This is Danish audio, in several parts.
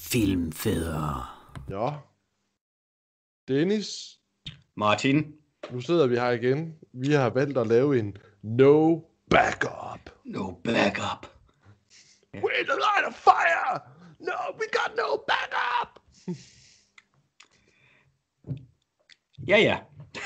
Filmfædre. Ja. Dennis, Martin. nu sidder vi her igen. Vi har valgt at lave en no backup. No backup. We're in the line of fire! No, we got no backup! Ja.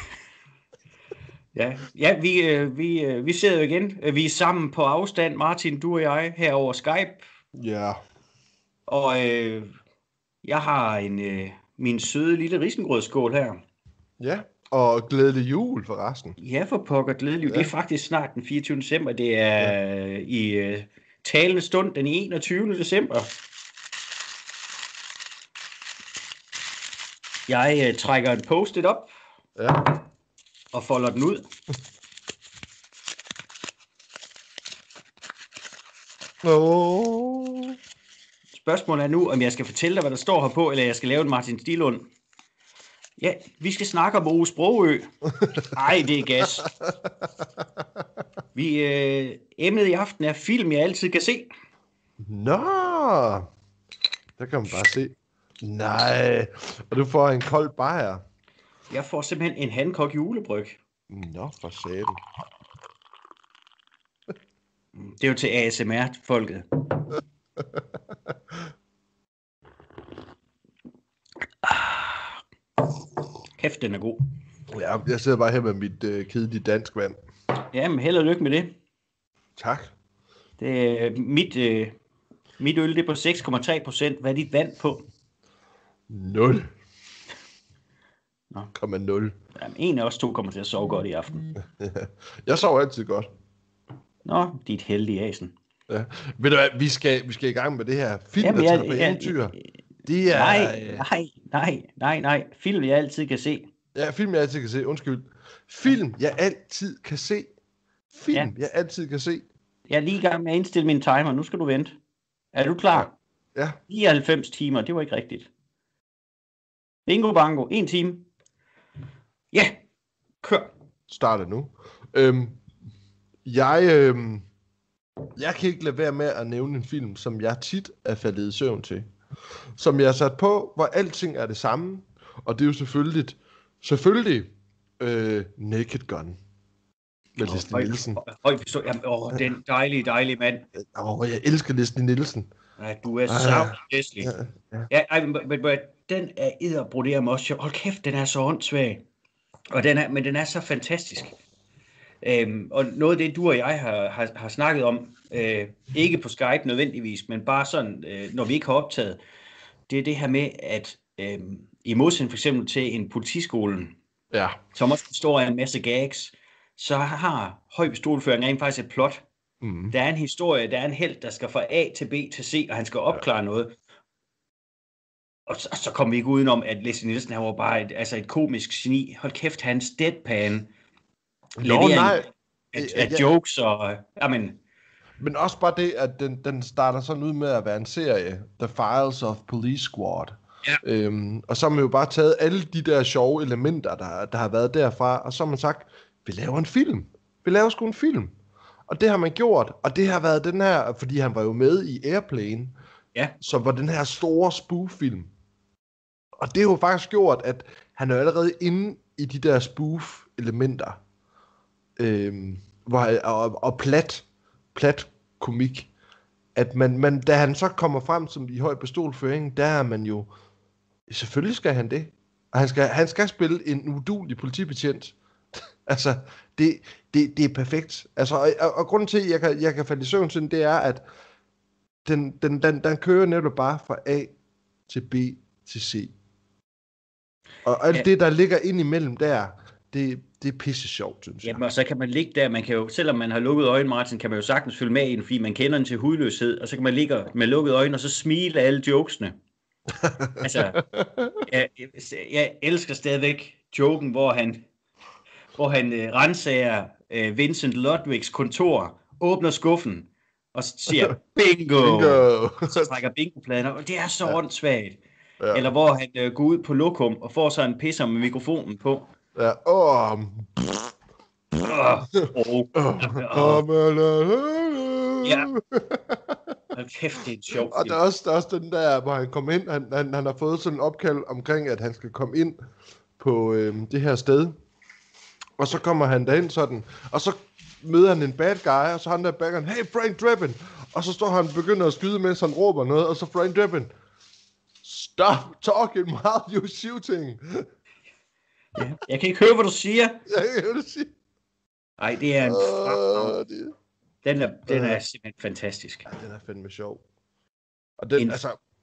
Ja, vi sidder jo igen. Vi er sammen på afstand, Martin, du og jeg, her over Skype. Ja. Og jeg har min søde lille risengrødsskål her. Ja, og glædelig jul forresten. Ja, for pokker glædelig. Ja. Det er faktisk snart den 24. december. Det er i talende stund den 21. december. Jeg trækker en post-it op. Ja. Og folder den ud. Spørgsmålet er nu, om jeg skal fortælle dig, hvad der står her på, eller jeg skal lave en Martin Stilund. Ja, vi skal snakke om Ove Sprogøe. Ej, det er gas. Emnet i aften er film, jeg altid kan se. Nå, der kan man bare se. Nej, og du får en kold bajer. Jeg får simpelthen en Hancock julebryg. Nå, for satan. Det er jo til ASMR-folket. Kæft, den er god. Ja, jeg sidder bare her med mit kedelige dansk vand. Jamen, held og lykke med det. Tak. Det er mit øl, det er på 6,3%. Hvad er dit vand på? 0. Nå. 0. Jamen, en af os to kommer til at sove godt i aften. Jeg sover altid godt. Nå, dit heldige asen. Ja. Ved du hvad, vi skal i gang med det her film, der tager på eventyr. Det er... Nej. Film, jeg altid kan se. Ja, film, jeg altid kan se. Undskyld. Film, jeg altid kan se. Film, jeg altid kan se. Jeg er lige i gang med at indstille min timer. Nu skal du vente. Er du klar? Ja. 99 timer, det var ikke rigtigt. Bingo bango, 1 time. Ja, kør. Starter nu. Jeg kan ikke lade være med at nævne en film, som jeg tit er faldet i søvn til. Som jeg har sat på, hvor alting er det samme. Og det er jo selvfølgelig Naked Gun. Med Leslie Nielsen. Den dejlige mand. Jeg elsker Leslie Nielsen. Ja, du er så Leslie. Ja, men den er edderbroderem også. Hold kæft, den er så åndssvag. Men den er så fantastisk. Og noget af det, du og jeg har snakket om, ikke på Skype nødvendigvis, men bare sådan, når vi ikke har optaget, det er det her med, at i modsætning for eksempel til en politiskolen, som også består af en masse gags, så har høj pistolføring rent faktisk et plot. Mm. Der er en historie, der er en helt, der skal fra A til B til C, og han skal opklare noget. Og så kommer vi ikke udenom, at Leslie Nielsen han var bare et komisk geni. Hold kæft, hans deadpan af jokes og... Jamen. Men også bare det, at den starter sådan ud med at være en serie. The Files of Police Squad. Ja. Og så har man jo bare taget alle de der sjove elementer, der har været derfra, og så har man sagt, vi laver en film. Vi laver sgu en film. Og det har man gjort, og det har været den her, fordi han var jo med i Airplane, som var den her store spoof-film. Og det har jo faktisk gjort, at han er allerede inde i de der spoof-elementer, og plat komik, at man, da han så kommer frem som i høj pistolføring, der er man jo, selvfølgelig skal han det, og han skal spille en uduelig politibetjent. Altså, det er perfekt. Altså, og grunden til, at jeg kan falde i søvn til den, det er, at den kører netop bare fra A til B til C. Og alt det, der ligger ind imellem der, det er pisse sjovt, synes jeg. Jamen, og så kan man ligge der, man kan jo, selvom man har lukket øjne, Martin, kan man jo sagtens følge med i den, fordi man kender den til hudløshed, og så kan man ligge med lukkede øjne, og så smile af alle jokesene. Altså, jeg elsker stadigvæk joken, hvor han rensager Vincent Ludwigs kontor, åbner skuffen, og siger, bingo! Så trækker bingopladen, og det er så åndssvagt. Ja. Eller hvor han går ud på lokum og får så en pisser med mikrofonen på. Ja, Ja. Kæft, det er en sjov film. Og der er også den der, hvor han kommer ind, han har fået sådan en opkald omkring, at han skal komme ind på det her sted. Og så kommer han derind sådan, og så møder han en bad guy, og så han der baggeren, hey Frank Drebin! Og så står han og begynder at skyde, mens han råber noget, og så Frank Drebin, stop talking while you're shooting. Ja, jeg kan ikke høre, hvad du siger. Jeg kan ikke høre, hvad du siger. Ej, det er en den er simpelthen fantastisk. Ja, den er fandme sjov. Og den,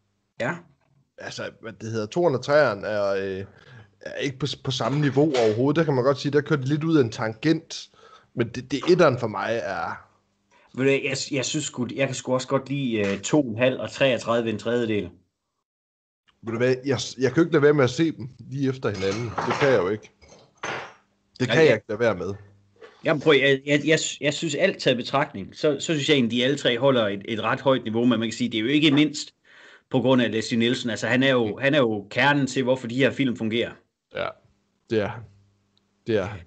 hvad det hedder, 203'eren er ikke på samme niveau overhovedet. Der kan man godt sige, der kører de lidt ud af en tangent. Men det etteren for mig er... Jeg synes jeg kan sgu også godt lide 2,5 og 33 en tredjedel. Ved du hvad, jeg kan jo ikke lade være med at se dem lige efter hinanden. Det kan jeg jo ikke. Det kan jeg ikke lade være med. Jamen prøv, jeg synes alt taget betragtning, så synes jeg egentlig, de alle tre holder et ret højt niveau, men man kan sige, det er jo ikke mindst på grund af Leslie Nielsen. Altså han er jo kernen til, hvorfor de her film fungerer. Ja, det er han. Det er han.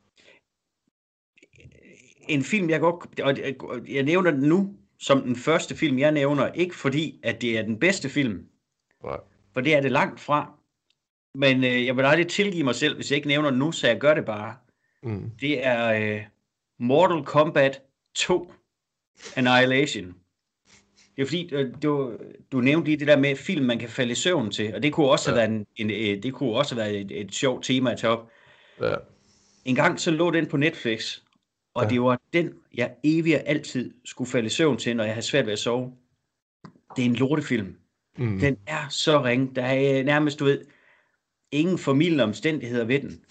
En film, jeg nævner den nu, som den første film, jeg nævner, ikke fordi, at det er den bedste film. Nej. For det er det langt fra. Men jeg vil aldrig tilgive mig selv, hvis jeg ikke nævner den nu, så jeg gør det bare. Mm. Det er Mortal Kombat 2 Annihilation. Det er fordi, du nævnte lige det der med film, man kan falde i søvn til, og det kunne også have været et sjovt tema at tage op. Ja. En gang så lå den på Netflix, og det var den, jeg evigt altid skulle falde i søvn til, når jeg havde svært ved at sove. Det er en lortefilm. Mm. Den er så ringe. Der er nærmest, ingen formildende omstændigheder ved den.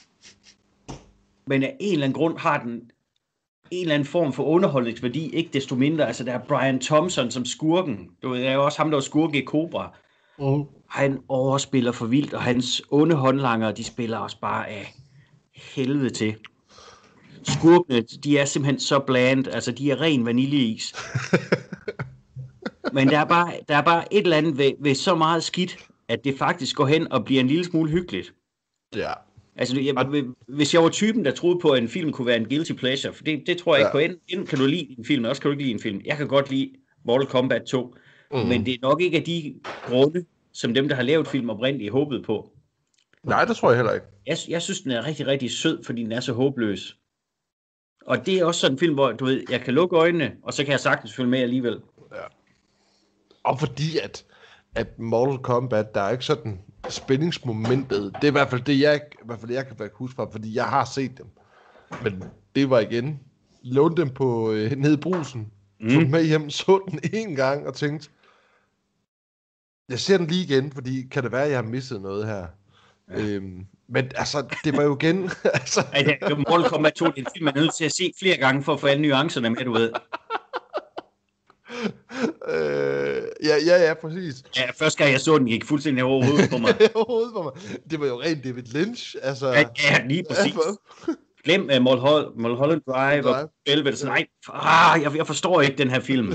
Men af en eller anden grund har den en eller anden form for underholdningsværdi, ikke desto mindre. Altså, der er Brian Thompson som skurken. Det er jo også ham, der var skurke i Cobra. Han overspiller for vildt, og hans onde håndlanger, de spiller også bare af helvede til. Skurkene, de er simpelthen så bland. Altså, de er ren vaniljeis. Men der er bare et eller andet ved så meget skidt, at det faktisk går hen og bliver en lille smule hyggeligt. Ja. Altså, hvis jeg var typen, der troede på, at en film kunne være en guilty pleasure, for det tror jeg ikke på. Enten kan du lide en film, også kan du ikke lide en film. Jeg kan godt lide Mortal Kombat 2, men det er nok ikke af de grunde, som dem, der har lavet film oprindeligt, håbede på. Nej, det tror jeg heller ikke. Jeg synes, den er rigtig, rigtig sød, fordi den er så håbløs. Og det er også sådan en film, hvor jeg kan lukke øjnene, og så kan jeg sagtens følge med alligevel. Ja. Og fordi at Mortal Kombat, der er ikke sådan spændingsmomentet. Det er i hvert fald det, jeg kan huske fra, fordi jeg har set dem. Men det var igen, lånte dem på nede i Brugsen, tog med hjem, så den en gang og tænkte, jeg ser den lige igen, fordi kan det være, at jeg har misset noget her. Ja. Men altså, det var jo igen... altså... Mortal Kombat 2, det er en film, man er nødt til at se flere gange, for at få alle nuancerne med, du ved. Ja, præcis. Ja, første gang jeg så den, gik fuldstændig over hovedet på mig. Det var jo rent David Lynch, altså... Ja, lige præcis. Glem Mulholland Drive og Velvet. Nej, jeg forstår ikke den her film.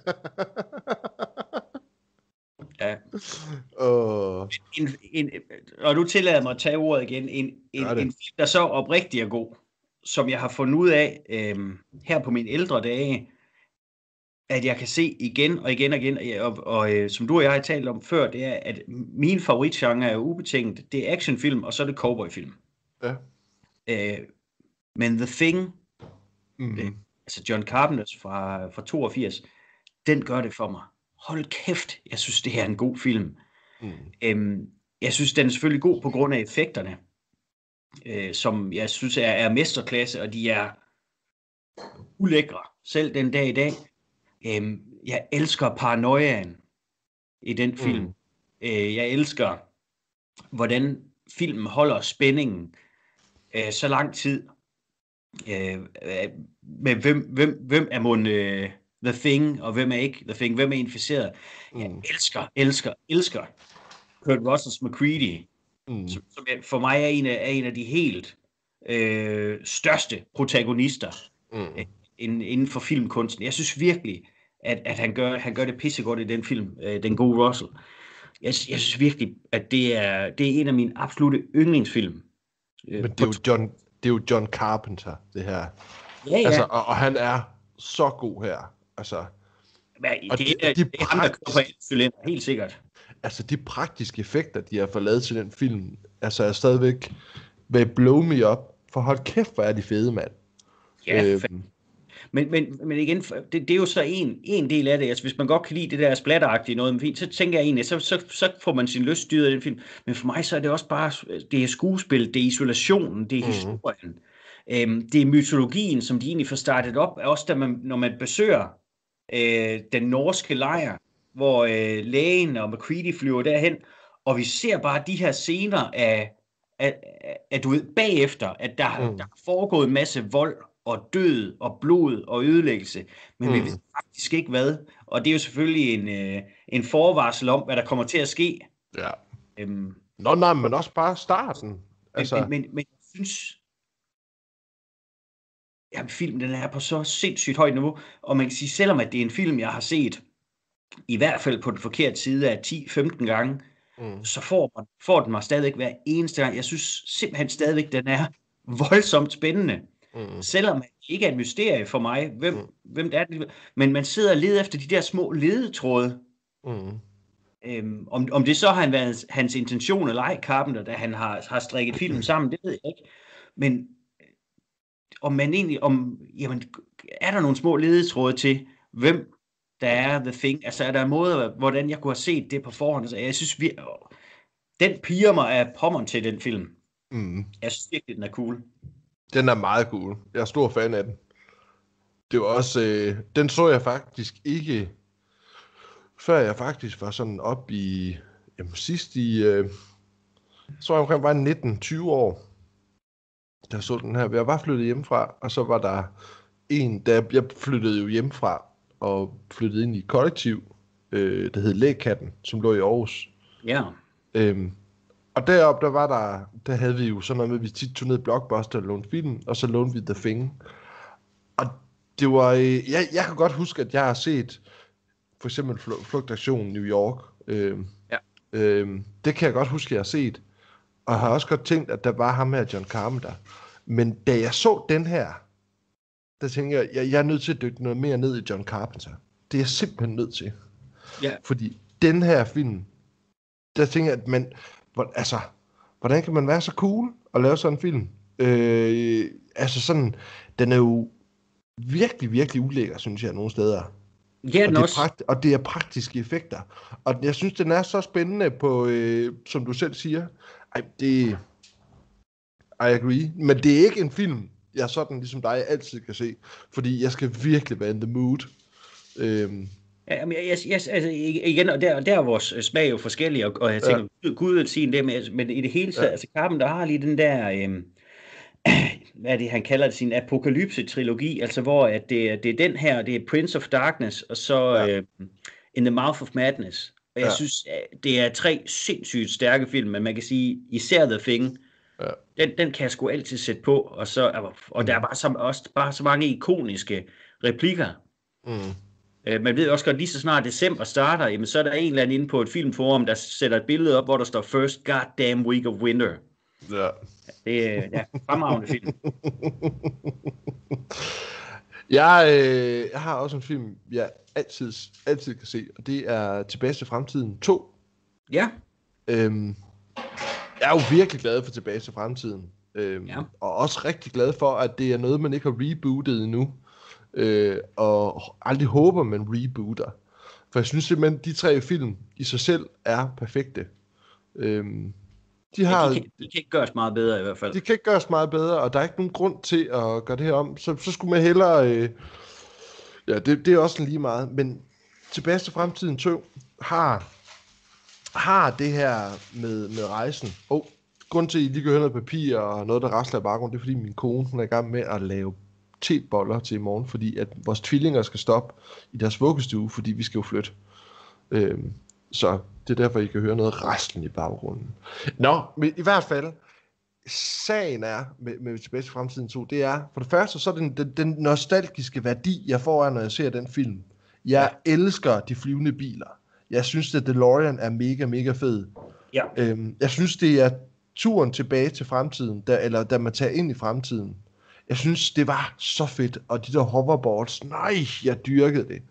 Ja. Og du tillader mig at tage ordet igen. En film, der så oprigtig er god, som jeg har fundet ud af her på mine ældre dage, at jeg kan se igen og igen, og som du og jeg har talt om før, det er, at min favoritgenre er ubetinget, det er actionfilm, og så er det cowboyfilm. Ja. Men The Thing, altså John Carpenters fra 82, den gør det for mig. Hold kæft, jeg synes, det her er en god film. Jeg synes, den er selvfølgelig god på grund af effekterne, som jeg synes er mesterklasse, og de er ulækre, selv den dag i dag. Jeg elsker paranoiaen i den film. Jeg elsker, hvordan filmen holder spændingen så lang tid. Med hvem er mon The Thing, og hvem er ikke The Thing, hvem er inficeret. Jeg elsker Kurt Russells MacReady, som for mig er en af de helt største protagonister inden for filmkunsten. Jeg synes virkelig, at han gør det pissegodt i den film, den gode Russell. Jeg synes virkelig, at det er en af mine absolutte yndlingsfilm. Men det er jo John Carpenter, det her. Ja. Altså, og han er så god her. Altså, det er ham, der kører på cylinder, helt sikkert. Altså, de praktiske effekter, de har fået lavet til den film, altså er stadigvæk vil blow me up. For hold kæft, hvor er de fede, mand. Ja, men igen, det er jo så en del af det. Altså, hvis man godt kan lide det der splatteragtige noget, så tænker jeg egentlig, så får man sin lyst styret af den film. Men for mig så er det også bare, det er skuespil, det er isolationen, det er historien. Det er mytologien, som de egentlig får startet op, også når man besøger den norske lejr, hvor lægen og McCready flyver derhen, og vi ser bare de her scener af du ved, bagefter, at der er foregået en masse vold, og død, og blod, og ødelæggelse, men vi ved faktisk ikke hvad, og det er jo selvfølgelig en forvarsel om, hvad der kommer til at ske. Ja. Nej, men også bare starten. Altså... Men jeg synes, filmen den er på så sindssygt højt niveau, og man kan sige, selvom at det er en film, jeg har set, i hvert fald på den forkerte side af 10-15 gange, så får den mig stadigvæk hver eneste gang. Jeg synes simpelthen stadigvæk, den er voldsomt spændende. Selvom det ikke er et mysterie for mig, hvem det er, men man sidder og leder efter de der små ledetråde. Om det så har været hans intention eller ej, Carpenter, da han har strikket filmen sammen, det ved jeg ikke. Men om man egentlig, jamen, er der nogle små ledetråde til, hvem der er The Thing? Altså er der en måde, hvordan jeg kunne have set det på forhånd? Altså, jeg synes, den piger mig af pommeren til den film. Jeg synes virkelig, den er cool. Den er meget cool. Jeg er stor fan af den. Det var også, den så jeg faktisk ikke, før jeg faktisk var sådan op i, sidst i, så var jeg omkring bare 19-20 år, der så den her. Jeg var flyttet hjemmefra, og så var der en, jeg flyttede jo hjemmefra, og flyttede ind i et kollektiv, der hed Lægkatten, som lå i Aarhus. Ja. Og deroppe, der havde vi jo sådan noget med, at vi tit tog ned i Blockbuster og lånte film, og så lånte vi The Thing. Og det var, jeg kan godt huske, at jeg har set, for eksempel Flugtaktion New York. Det kan jeg godt huske, at jeg har set. Og har også godt tænkt, at der var ham her, John Carpenter. Men da jeg så den her, der tænker jeg er nødt til at dykke noget mere ned i John Carpenter. Det er jeg simpelthen nødt til. Ja. Fordi den her film, der tænker jeg, at hvordan kan man være så cool og lave sådan en film? Den er jo virkelig, virkelig ulækker, synes jeg, nogle steder. Ja, og det er praktiske effekter. Og jeg synes, den er så spændende på, som du selv siger. I agree. Men det er ikke en film, jeg sådan ligesom dig altid kan se. Fordi jeg skal virkelig være in the mood. Igen, og der er vores smag jo forskellige, og jeg tænker, Gud vil sige det, men i det hele taget, altså Carpenter har lige den der, hvad er det, han kalder det, sin apokalypse-trilogi, altså hvor at det er den her, det er Prince of Darkness, og så In the Mouth of Madness. Og jeg synes, det er 3 sindssygt stærke film, men man kan sige, især The Thing, den kan jeg sgu altid sætte på, og der er bare så mange ikoniske replikker. Man ved også godt, lige så snart december starter, jamen, så er der en eller anden inde på et filmforum, der sætter et billede op, hvor der står First Goddamn Week of Winter. Ja. Det er fremragende film. Jeg har også en film, jeg altid kan se, og det er Tilbage til fremtiden 2. Ja. Jeg er jo virkelig glad for Tilbage til fremtiden. Og også rigtig glad for, at det er noget, man ikke har rebootet endnu. Og aldrig håber, man rebooter. For jeg synes simpelthen, de 3 film i sig selv er perfekte. De kan ikke gøres meget bedre i hvert fald. De kan ikke gøres meget bedre, og der er ikke nogen grund til at gøre det her om. Så skulle man hellere... det er også lige meget. Men Tilbage til fremtiden 2 har det her med rejsen. Grund til, at I lige kan høre noget papir og noget, der rasler i baggrunden, det er fordi min kone, hun er i gang med at lave teboller til i morgen, fordi at vores tvillinger skal stoppe i deres vuggestue, fordi vi skal jo flytte. Så det er derfor, I kan høre noget raslen i baggrunden. Nå, men i hvert fald, sagen er med Tilbage til fremtiden 2, det er, for det første, så er den nostalgiske værdi, jeg får af, når jeg ser den film. Jeg elsker de flyvende biler. Jeg synes, at DeLorean er mega, mega fed. Ja. Jeg synes, det er turen tilbage til fremtiden, da man tager ind i fremtiden. Jeg synes, det var så fedt, og de der hoverboards, nej, jeg dyrkede det.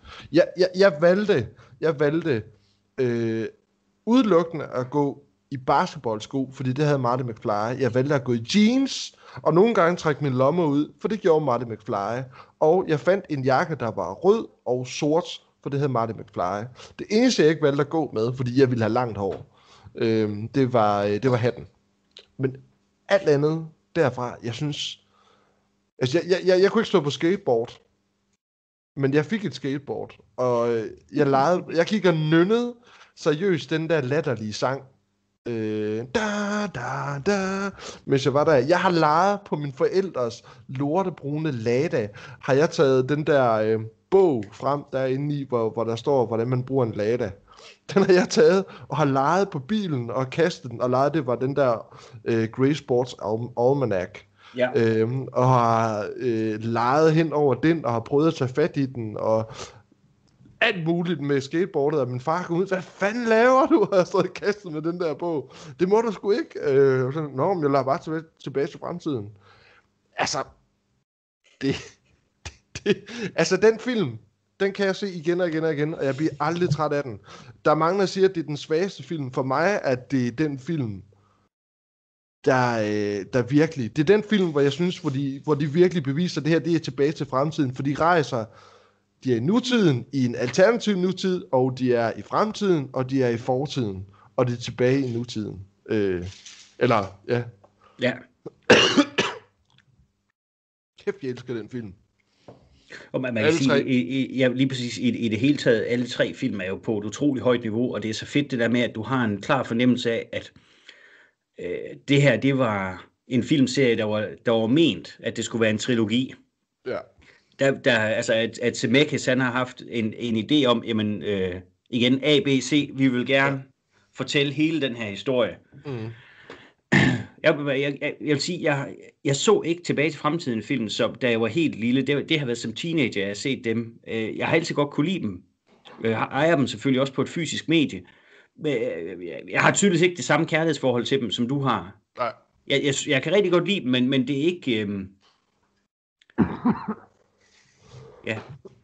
Jeg valgte udelukkende at gå i basketballsko, fordi det havde Marty McFly. Jeg valgte at gå i jeans, og nogle gange trække min lomme ud, for det gjorde Marty McFly. Og jeg fandt en jakke, der var rød og sort, for det havde Marty McFly. Det eneste, jeg ikke valgte at gå med, fordi jeg ville have langt hår, det var hatten. Men alt andet derfra, jeg synes... Altså, jeg kunne ikke stå på skateboard, men jeg fik et skateboard, og jeg gik og nynnede seriøst den der latterlige sang. Da, da, da, mens jeg var der. Jeg har leget på min forældres lortebrune Lada. Har jeg taget den der bog frem derinde i, hvor der står, hvordan man bruger en Lada. Den har jeg taget og har leget på bilen og kastet den, og leget det var den der Grey Sports Almanac. Ja. Og har leget hen over den, og har prøvet at tage fat i den, og alt muligt med skateboardet, og min far kom ud, hvad fanden laver du? Og jeg stod kastet med den der bog. Det må du sgu ikke. Nå, men jeg lader bare tilbage til fremtiden. Altså, altså den film, den kan jeg se igen og igen og igen, og jeg bliver aldrig træt af den. Der er mange, der siger, at det er den svageste film. For mig, at det er den film, der virkelig... Det er den film, hvor jeg synes, hvor de virkelig beviser, at det her, det er tilbage til fremtiden, for de rejser... De er i nutiden, i en alternativ nutid, og de er i fremtiden, og de er i fortiden, og det er tilbage i nutiden. Ja. Ja. Kæft, jeg elsker den film. Og man kan sige, lige præcis i det hele taget, alle tre film er jo på et utroligt højt niveau, og det er så fedt det der med, at du har en klar fornemmelse af, at det her, det var en filmserie, der var ment, at det skulle være en trilogi. Ja. Altså, at Zemeckis, han har haft en idé om, jamen, igen, A, B, C, vi vil gerne fortælle hele den her historie. Mm. Jeg vil sige, jeg så ikke Tilbage til fremtiden film, så da jeg var helt lille, det har været som teenager, jeg har set dem. Jeg har altid godt kunne lide dem. Jeg ejer dem selvfølgelig også på et fysisk medie. Jeg har tydeligvis ikke det samme kærlighedsforhold til dem, som du har. Nej. Jeg kan rigtig godt lide dem, men det er ikke... Ja.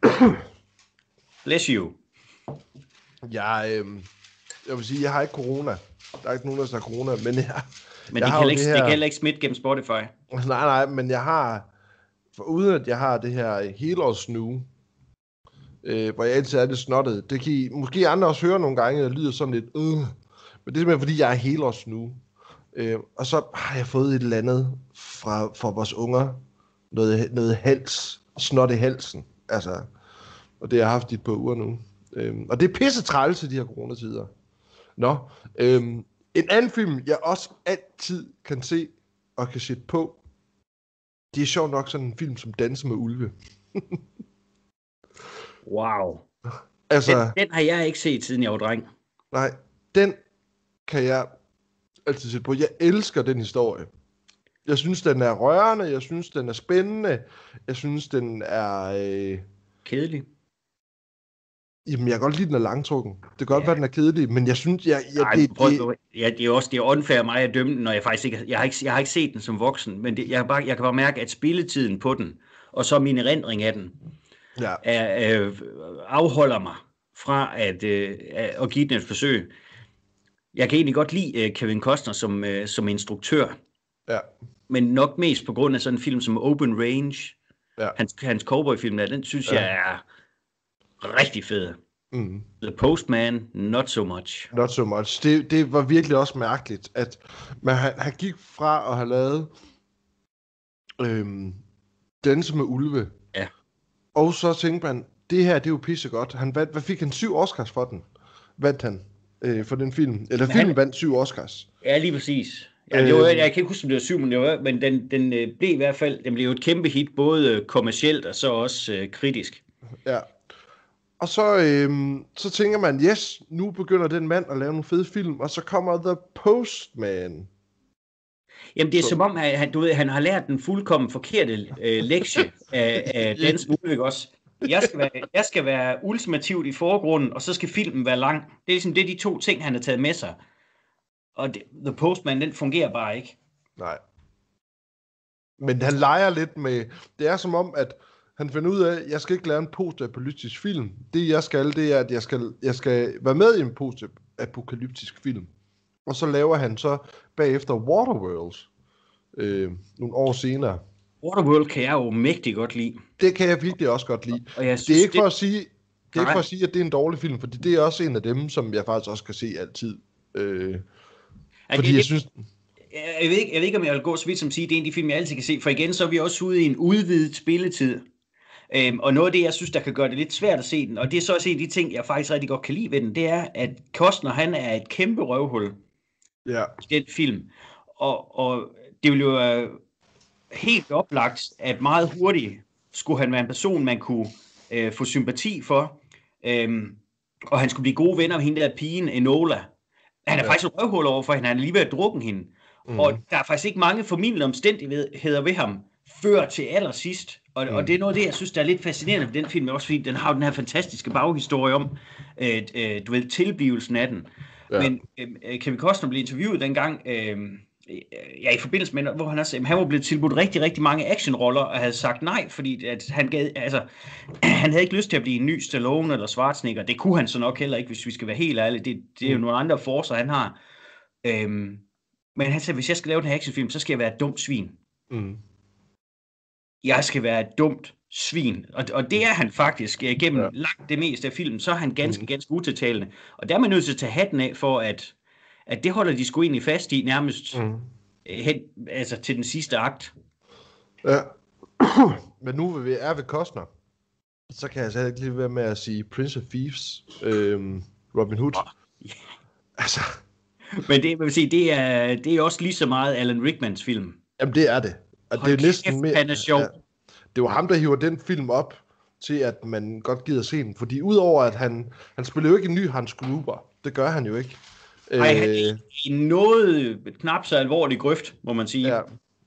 Bless you. Jeg vil sige, jeg har ikke corona. Der er ikke nogen, der har corona, men Men det kan heller ikke smitte gennem Spotify. Nej, men jeg har... For uden at jeg har det her helårssnue, hvor jeg altid er lidt snottet. Det kan I måske andre også høre nogle gange, der lyder sådan lidt... Men det er simpelthen, fordi jeg er helårssnue. Og så har jeg fået et eller andet fra vores unger. Noget snot i halsen. Altså, og det har jeg haft i et par uger nu. Og det er pisse træls i de her coronatider. Nå, en anden film, jeg også altid kan se og kan sætte på, det er sjovt nok sådan en film som Danse med Ulve. Wow. Altså, den har jeg ikke set, siden jeg var dreng. Nej, den kan jeg altid sætte på. Jeg elsker den historie. Jeg synes, den er rørende, jeg synes, den er spændende, jeg synes, den er... Kedelig. Jamen, jeg kan godt lide, den er langtrukken. Det kan godt være, den er kedelig, men jeg synes, det er unfair af mig at dømme den, når jeg faktisk ikke... Jeg har ikke set den som voksen, men jeg kan bare mærke, at spilletiden på den, og så min erindring af den, afholder mig fra at give den et forsøg. Jeg kan egentlig godt lide Kevin Costner som instruktør. Ja. Men nok mest på grund af sådan en film som Open Range. Ja. Hans cowboyfilm der, den synes jeg er rigtig fed. Mm. The Postman, not so much. Not so much. Det var virkelig også mærkeligt, at han gik fra at have lavet Danse med Ulve. Ja. Og så tænkte man, det her, det er jo pissegodt. Hvad fik han? 7 Oscars for den? Vandt han for den film? Eller filmen vandt 7 Oscars. Ja, lige præcis. Jeg kan ikke huske, om det var 7, men den blev i hvert fald, den blev et kæmpe hit, både kommercielt og så også kritisk. Ja. Og så tænker man, yes, nu begynder den mand at lave nogle fede film, og så kommer The Postman. Jamen det er som om, han har lært den fuldkommen forkerte lektie af Danse med Ulve også. Jeg skal være ultimativt i forgrunden, og så skal filmen være lang. Det er ligesom de 2 ting, han har taget med sig. Og The Postman, den fungerer bare ikke. Nej. Men han leger lidt med... Det er som om, at han finder ud af, at jeg skal ikke lave en post-apokalyptisk film. Det jeg skal, det er, at jeg skal være med i en post-apokalyptisk film. Og så laver han så bagefter Waterworld nogle år senere. Waterworld kan jeg jo mægtig godt lide. Det kan jeg virkelig også godt lide. Og jeg synes, det er ikke for at sige... Det er ikke for at sige, at det er en dårlig film, fordi det er også en af dem, som jeg faktisk også kan se altid. Fordi jeg synes... Jeg ved ikke, om jeg vil gå så vidt som at sige, at det er en af de film, jeg altid kan se. For igen, så er vi også ude i en udvidet spilletid. Og noget af det, jeg synes, der kan gøre det lidt svært at se den, og det er så også en af de ting, jeg faktisk rigtig godt kan lide ved den, det er, at Costner, han er et kæmpe røvhul i den film. Og det vil jo være helt oplagt, at meget hurtigt skulle han være en person, man kunne få sympati for. Og han skulle blive gode venner med hende der pigen, Enola. Han er faktisk et røvhul overfor hende, han er lige ved at drukke hende. Og der er faktisk ikke mange formildende omstændigheder ved ham, før til allersidst. Og det er noget af det, jeg synes, der er lidt fascinerende ved den film, også fordi den har den her fantastiske baghistorie om, du ved, tilblivelsen af den. Ja. Men Kevin Costner blev interviewet dengang, i forbindelse med, hvor han var blevet tilbudt rigtig, rigtig mange actionroller, og havde sagt nej, fordi at han havde ikke lyst til at blive en ny Stallone eller Schwarzenegger. Det kunne han så nok heller ikke, hvis vi skal være helt ærlige. Det er jo nogle andre forcer, han har. Men han sagde, hvis jeg skal lave den her actionfilm, så skal jeg være et dumt svin. Jeg skal være et dumt svin. Og det er han faktisk gennem langt det meste af filmen. Så er han ganske utiltalende. Og der er man nødt til at tage hatten af for, at det holder de sgu egentlig fast i nærmest hen, altså til den sidste akt. Ja. Men nu er ved Costner, så kan jeg altså ikke lige være med at sige Prince of Thieves, Robin Hood. Altså. Men det, man vil sige, det er også lige så meget Alan Rickmans film. Jamen det er det. Og det er næsten mere. Han er sjov. Ja, det var ham, der hiver den film op til, at man godt gider se den. Fordi udover at han spiller jo ikke en ny Hans Gruber. Det gør han jo ikke. Nej, han er i noget knap så alvorlig grøft, må man sige. Ja.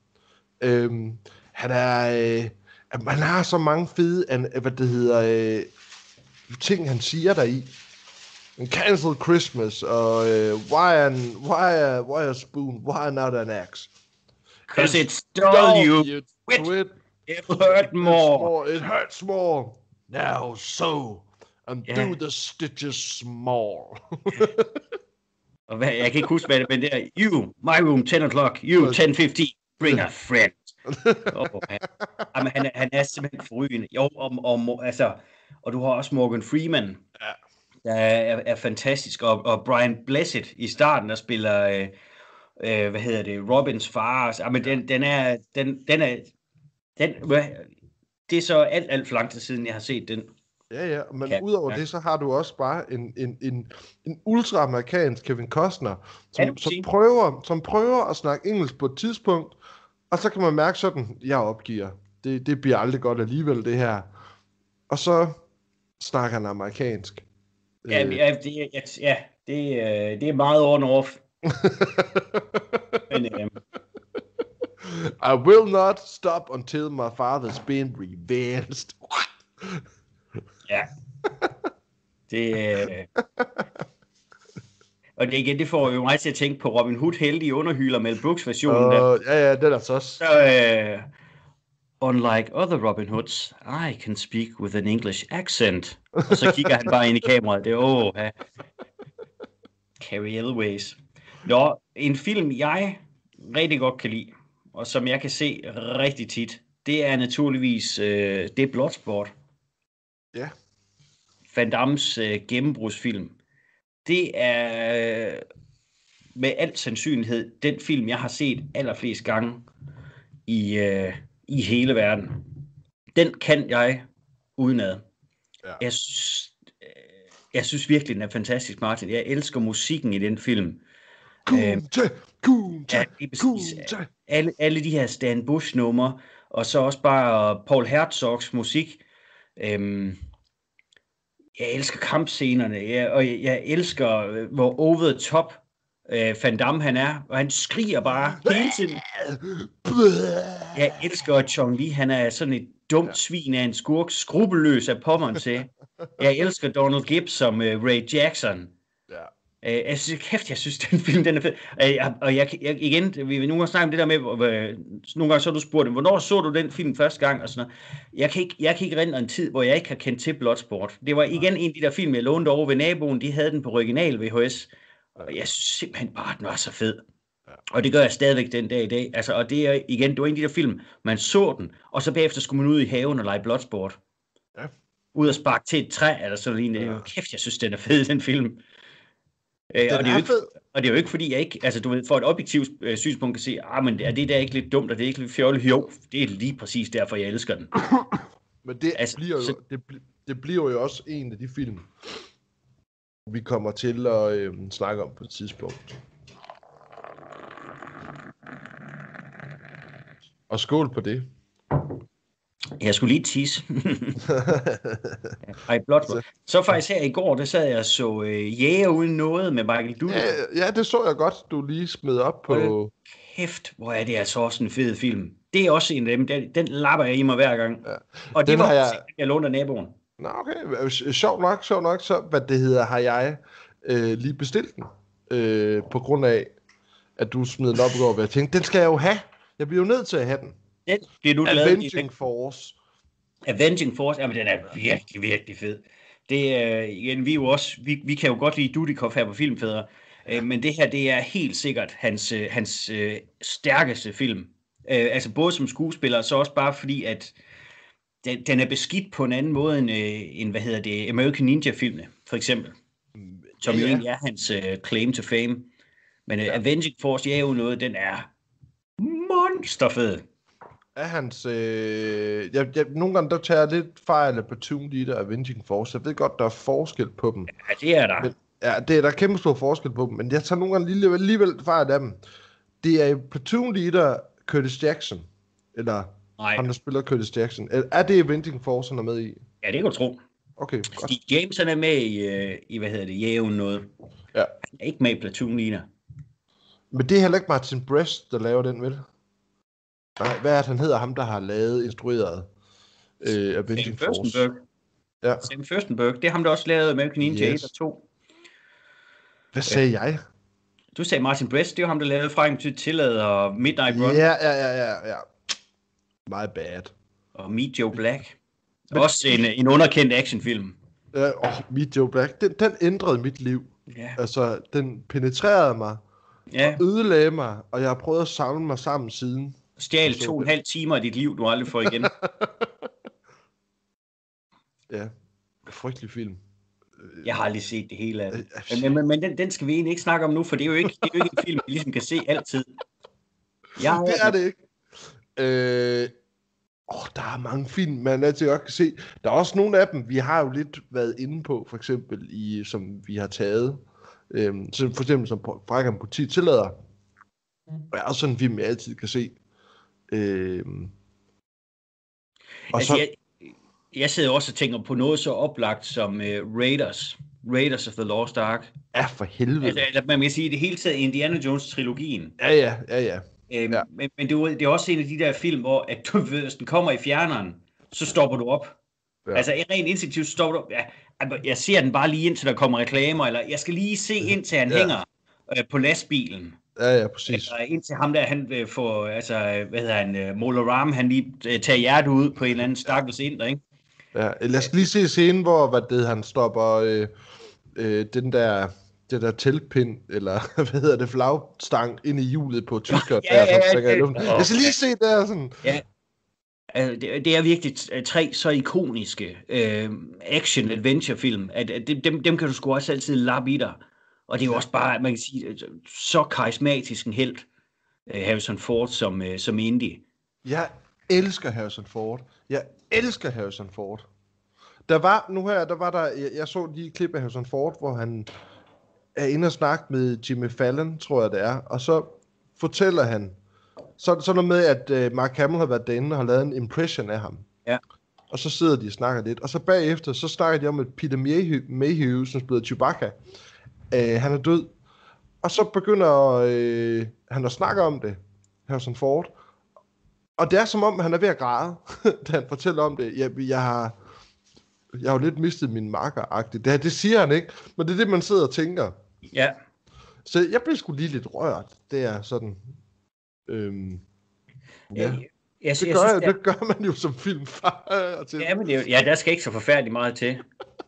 Han er... man har så mange fede, ting, han siger deri. Cancel Christmas, og why a spoon, why not an axe? Because it stole you twit. It hurt more. It hurts more. Now so, and do the stitches small. Og jeg kan ikke huske, hvad det er, men det er, you, my room, 10 o'clock, you, 10:15, bring a friend. Han er simpelthen forrygende. Jo, og du har også Morgan Freeman, der er fantastisk, og Brian Blessed i starten, der spiller, Robins far. Men det er så alt for lang tid siden, jeg har set den. Ja, men udover det, så har du også bare en ultraamerikansk Kevin Costner, som prøver at snakke engelsk på et tidspunkt, og så kan man mærke sådan, jeg opgiver. Det bliver aldrig godt alligevel, det her. Og så snakker han amerikansk. Det er meget on-off. Men, I will not stop until my father's been revenged. Ja. Og det igen, det får jo mig til at tænke på Robin Hood heldige underhyler Mel Brooks versionen der. Ja, det er så. Unlike other Robin Hoods, I can speak with an English accent. Og så kigger han bare ind i kameraet. Det er Carrie Elways. Nå, en film jeg rigtig godt kan lide, og som jeg kan se rigtig tit, det er naturligvis det er Bloodsport. Ja. Van Dammes gennembrudsfilm. Det er med al sandsynlighed den film, jeg har set allerflest gange i hele verden. Den kan jeg udenad. Ja. Jeg synes virkelig, den er fantastisk, Martin. Jeg elsker musikken i den film. Alle de her Stan Bush-numre, og så også bare Paul Herzogs musik. Jeg elsker kampscenerne, og jeg elsker, hvor over the top Van Damme han er, og han skriger bare hele tiden. Jeg elsker, at Chong Li, han er sådan et dumt svin af en skurk, skrupelløs af pommeren til. Jeg elsker Donald Gibbs som Ray Jackson. Altså, kæft, jeg synes, den film, den er fed. Og jeg igen, vi nu har snakket om det der med, nogle gange så har du spurgt, hvornår så du den film første gang, og sådan noget. Jeg kan ikke rinde en tid, hvor jeg ikke har kendt til Bloodsport. Det var igen en af de der film, jeg lånte over ved naboen, de havde den på original VHS, og jeg synes simpelthen bare, den var så fed. Og det gør jeg stadigvæk den dag i dag. Altså, og det er igen, det var en af de der film, man så den, og så bagefter skulle man ud i haven og lege Bloodsport. Ja. Ud og sparke til et træ, eller sådan lignende. Ja. Kæft, jeg synes, den er fed, den film. Og det er jo ikke, fordi jeg ikke, altså du ved, for et objektivt synspunkt kan se, men er det der ikke lidt dumt, og det er ikke lidt fjollet? Jo, det er lige præcis derfor, jeg elsker den. Men det, altså, det bliver jo også en af de film, vi kommer til at snakke om på et tidspunkt. Og skål på det. Jeg skulle lige tisse. Så faktisk her i går, der sad jeg så Jæger uden noget med Michael Dudikoff. Ja, det så jeg godt, du lige smed op på... Kæft, hvor er det altså også en fed film. Det er også en af dem, den lapper jeg i mig hver gang. Ja. Og det var jeg lånte naboen. Nå, okay. Sjov nok, så hvad det hedder, har jeg lige bestilt den. På grund af, at du smed den op i går, og jeg tænkte, den skal jeg jo have. Jeg bliver jo nødt til at have den. Den bliver du Avenging Force. Avenging Force, jamen den er virkelig, virkelig fed. Det er, igen, vi kan jo godt lide Dudikoff her på Filmfædre, men det her, det er helt sikkert hans stærkeste film. Altså både som skuespiller, så også bare fordi, at den er beskidt på en anden måde end hvad hedder det, American Ninja-filmene, for eksempel. Som jo egentlig er hans claim to fame. Men Avenging Force, jo noget, den er monsterfed. Er hans... nogle gange der tager jeg lidt fejl på Tomb Raider og Avenging Force. Jeg ved godt, der er forskel på dem. Ja, det er der. Men, det er der kæmpe stor forskel på dem, men jeg tager nogle gange alligevel fejl af dem. Det er Platoon Leader Curtis Jackson, eller ham, der spiller Curtis Jackson. Er det Avenging Force, han er med i? Ja, det kan du tro. Okay, godt. Steve James, han er med i hvad hedder det, Jævn noget. Ja. Han er ikke med i Platoon Leader. Men det er heller ikke Martin Brest, der laver den, vel? Nej, hvad er det, han hedder? Ham, der har instrueret Avenging Force. Ja. Sam Furstenberg. Det er ham, der også lavede American Ninja 1 og 2. Hvad sagde jeg? Du sagde Martin Brest. Det er jo ham, der lavede Frem til Tillader og Midnight Run. Ja. My bad. Og Meet Joe Black. Men også en underkendt actionfilm. Meet Joe Black. Den ændrede mit liv. Ja. Altså, den penetrerede mig. Ja. Og ødelagde mig. Og jeg har prøvet at samle mig sammen siden. Stjal 2,5 timer af dit liv, du aldrig får igen. Ja, frygtelig film. Jeg har aldrig set det hele af det. Men den skal vi egentlig ikke snakke om nu, for det er jo ikke en film, vi ligesom kan se altid. Det er det ikke. Der er mange film, man altid godt kan se. Der er også nogle af dem, vi har jo lidt været inde på, for eksempel, som vi har taget. For eksempel som Frækker en politi tillader. Og er også sådan en film, jeg altid kan se. Og altså, jeg sidder også og tænker på noget så oplagt som Raiders of the Lost Ark. Ja, for helvede. Altså, man kan sige, det hele taget Indiana Jones-trilogien. Ja. Men det er også en af de der film, hvor at du ved, hvis den kommer i fjerneren, så stopper du op. Ja. Altså rent instinktivt så stopper du op. Jeg ser den bare lige indtil der kommer reklamer, eller jeg skal lige se indtil han hænger på lastbilen. Ja, præcis. Altså, indtil ham der, han får, altså, hvad hedder han, Molaram, han lige tager hjertet ud på en eller anden stakkels inder, ikke? Ja, lad os lige se scenen, hvor han stopper det der teltpind, eller hvad hedder det, flagstang ind i hjulet på tyskeren. Jeg skal lige se der sådan. Ja. Det er virkelig 3 så ikoniske action-adventure-film, at dem kan du sgu også altid lappe i dig. Og det er jo også bare, man kan sige, så karismatisk en helt, Harrison Ford som Indy. Jeg elsker Harrison Ford. Der var jeg så lige et klip af Harrison Ford, hvor han er inde og snakke med Jimmy Fallon, tror jeg det er, og så fortæller han, så noget med, at Mark Hamill har været derinde og har lavet en impression af ham. Ja. Og så sidder de og snakker lidt, og så bagefter, så snakker de om, at Peter Mayhew, som spiller Chewbacca, han er død. Og så begynder han at snakke om det, Harrison Ford. Og det er som om, han er ved at græde, da han fortæller om det. Jeg har jo lidt mistet min makker-agtigt. Det siger han ikke, men det er det, man sidder og tænker. Ja. Så jeg blev sgu lige lidt rørt. Det er sådan... ja. Det gør man jo som filmfar. Ja, men der skal ikke så forfærdeligt meget til.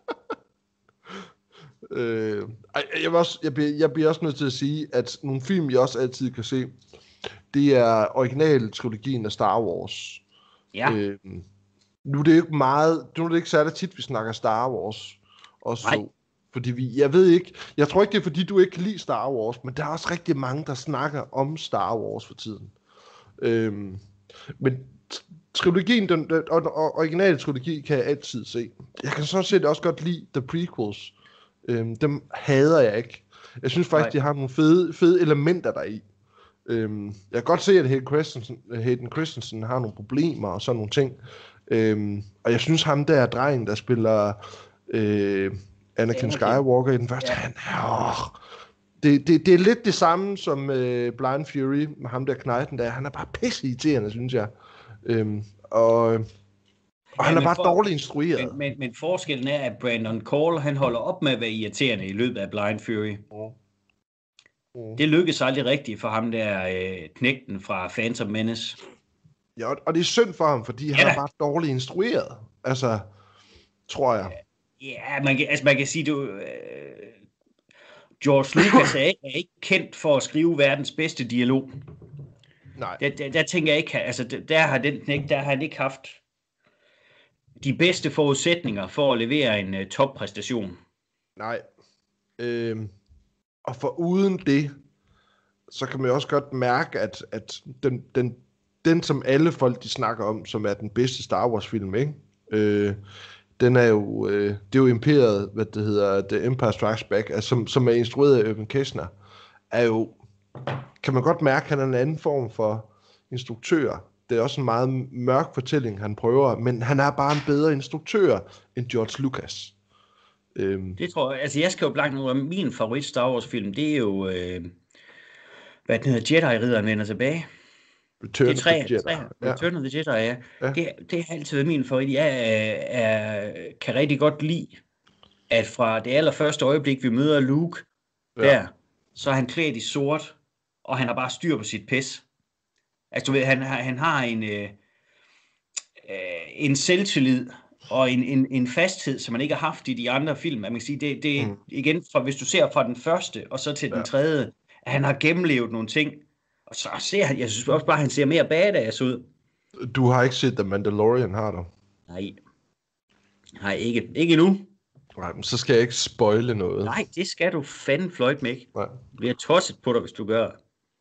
Jeg bliver også nødt til at sige, at nogle film, jeg også altid kan se, det er originaltrilogien af Star Wars. Ja. Nu er det ikke særlig tit, vi snakker Star Wars. Også så, fordi jeg tror ikke, det er fordi, du ikke kan lide Star Wars, men der er også rigtig mange, der snakker om Star Wars for tiden. Men trilogien, den originale trilogi, kan jeg altid se. Jeg kan sådan set også godt lide The Prequels. Dem hader jeg ikke. Jeg synes faktisk, de har nogle fede elementer deri. Jeg kan godt se, at Hayden Christensen har nogle problemer og sådan nogle ting. Og jeg synes, ham der drengen, der spiller Anakin Skywalker i den første, det er lidt det samme som Blind Fury med ham der knejten der. Han er bare pisseirriterende, synes jeg. Og han er bare dårligt instrueret. Men forskellen er, at Brandon Cole, han holder op med at være irriterende i løbet af Blind Fury. Det lykkedes aldrig rigtigt for ham der knægten fra Phantom Menace. Ja, og det er synd for ham, fordi han er bare dårligt instrueret. Altså, tror jeg. Ja, man kan sige, George Lucas er ikke kendt for at skrive verdens bedste dialog. Nej. Der tænker jeg ikke, altså der har han ikke haft de bedste forudsætninger for at levere en toppræstation. Nej. Og for uden det, så kan man jo også godt mærke, at den som alle folk de snakker om, som er den bedste Star Wars film, ikke? Den er jo, det er jo Imperiet, hvad det hedder, The Empire Strikes Back, altså, som er instrueret af Irvin Kershner, er jo, kan man godt mærke, at han er en anden form for instruktør. Det er også en meget mørk fortælling, han prøver, men han er bare en bedre instruktør end George Lucas. Det tror jeg, altså jeg skal jo blankt nu, min favorit Star Wars film, det er jo, hvad den hedder, Jedi-ridderen vender tilbage. Return of the Jedi, ja. Det har altid været min favorit. Jeg kan rigtig godt lide, at fra det allerførste øjeblik, vi møder Luke, så er han klædt i sort, og han har bare styr på sit pis. Altså du ved, han har en selvtillid, og en fasthed, som man ikke har haft i de andre film. Man kan sige, det igen, hvis du ser fra den første, og så til den tredje, at han har gennemlevet nogle ting, og så ser han, jeg synes også bare, han ser mere badass ud. Du har ikke set The Mandalorian, har du? Nej, ikke endnu. Nej, men så skal jeg ikke spoile noget. Nej, det skal du fanden fløjt med ikke. Nej. Jeg bliver tosset på dig, hvis du gør.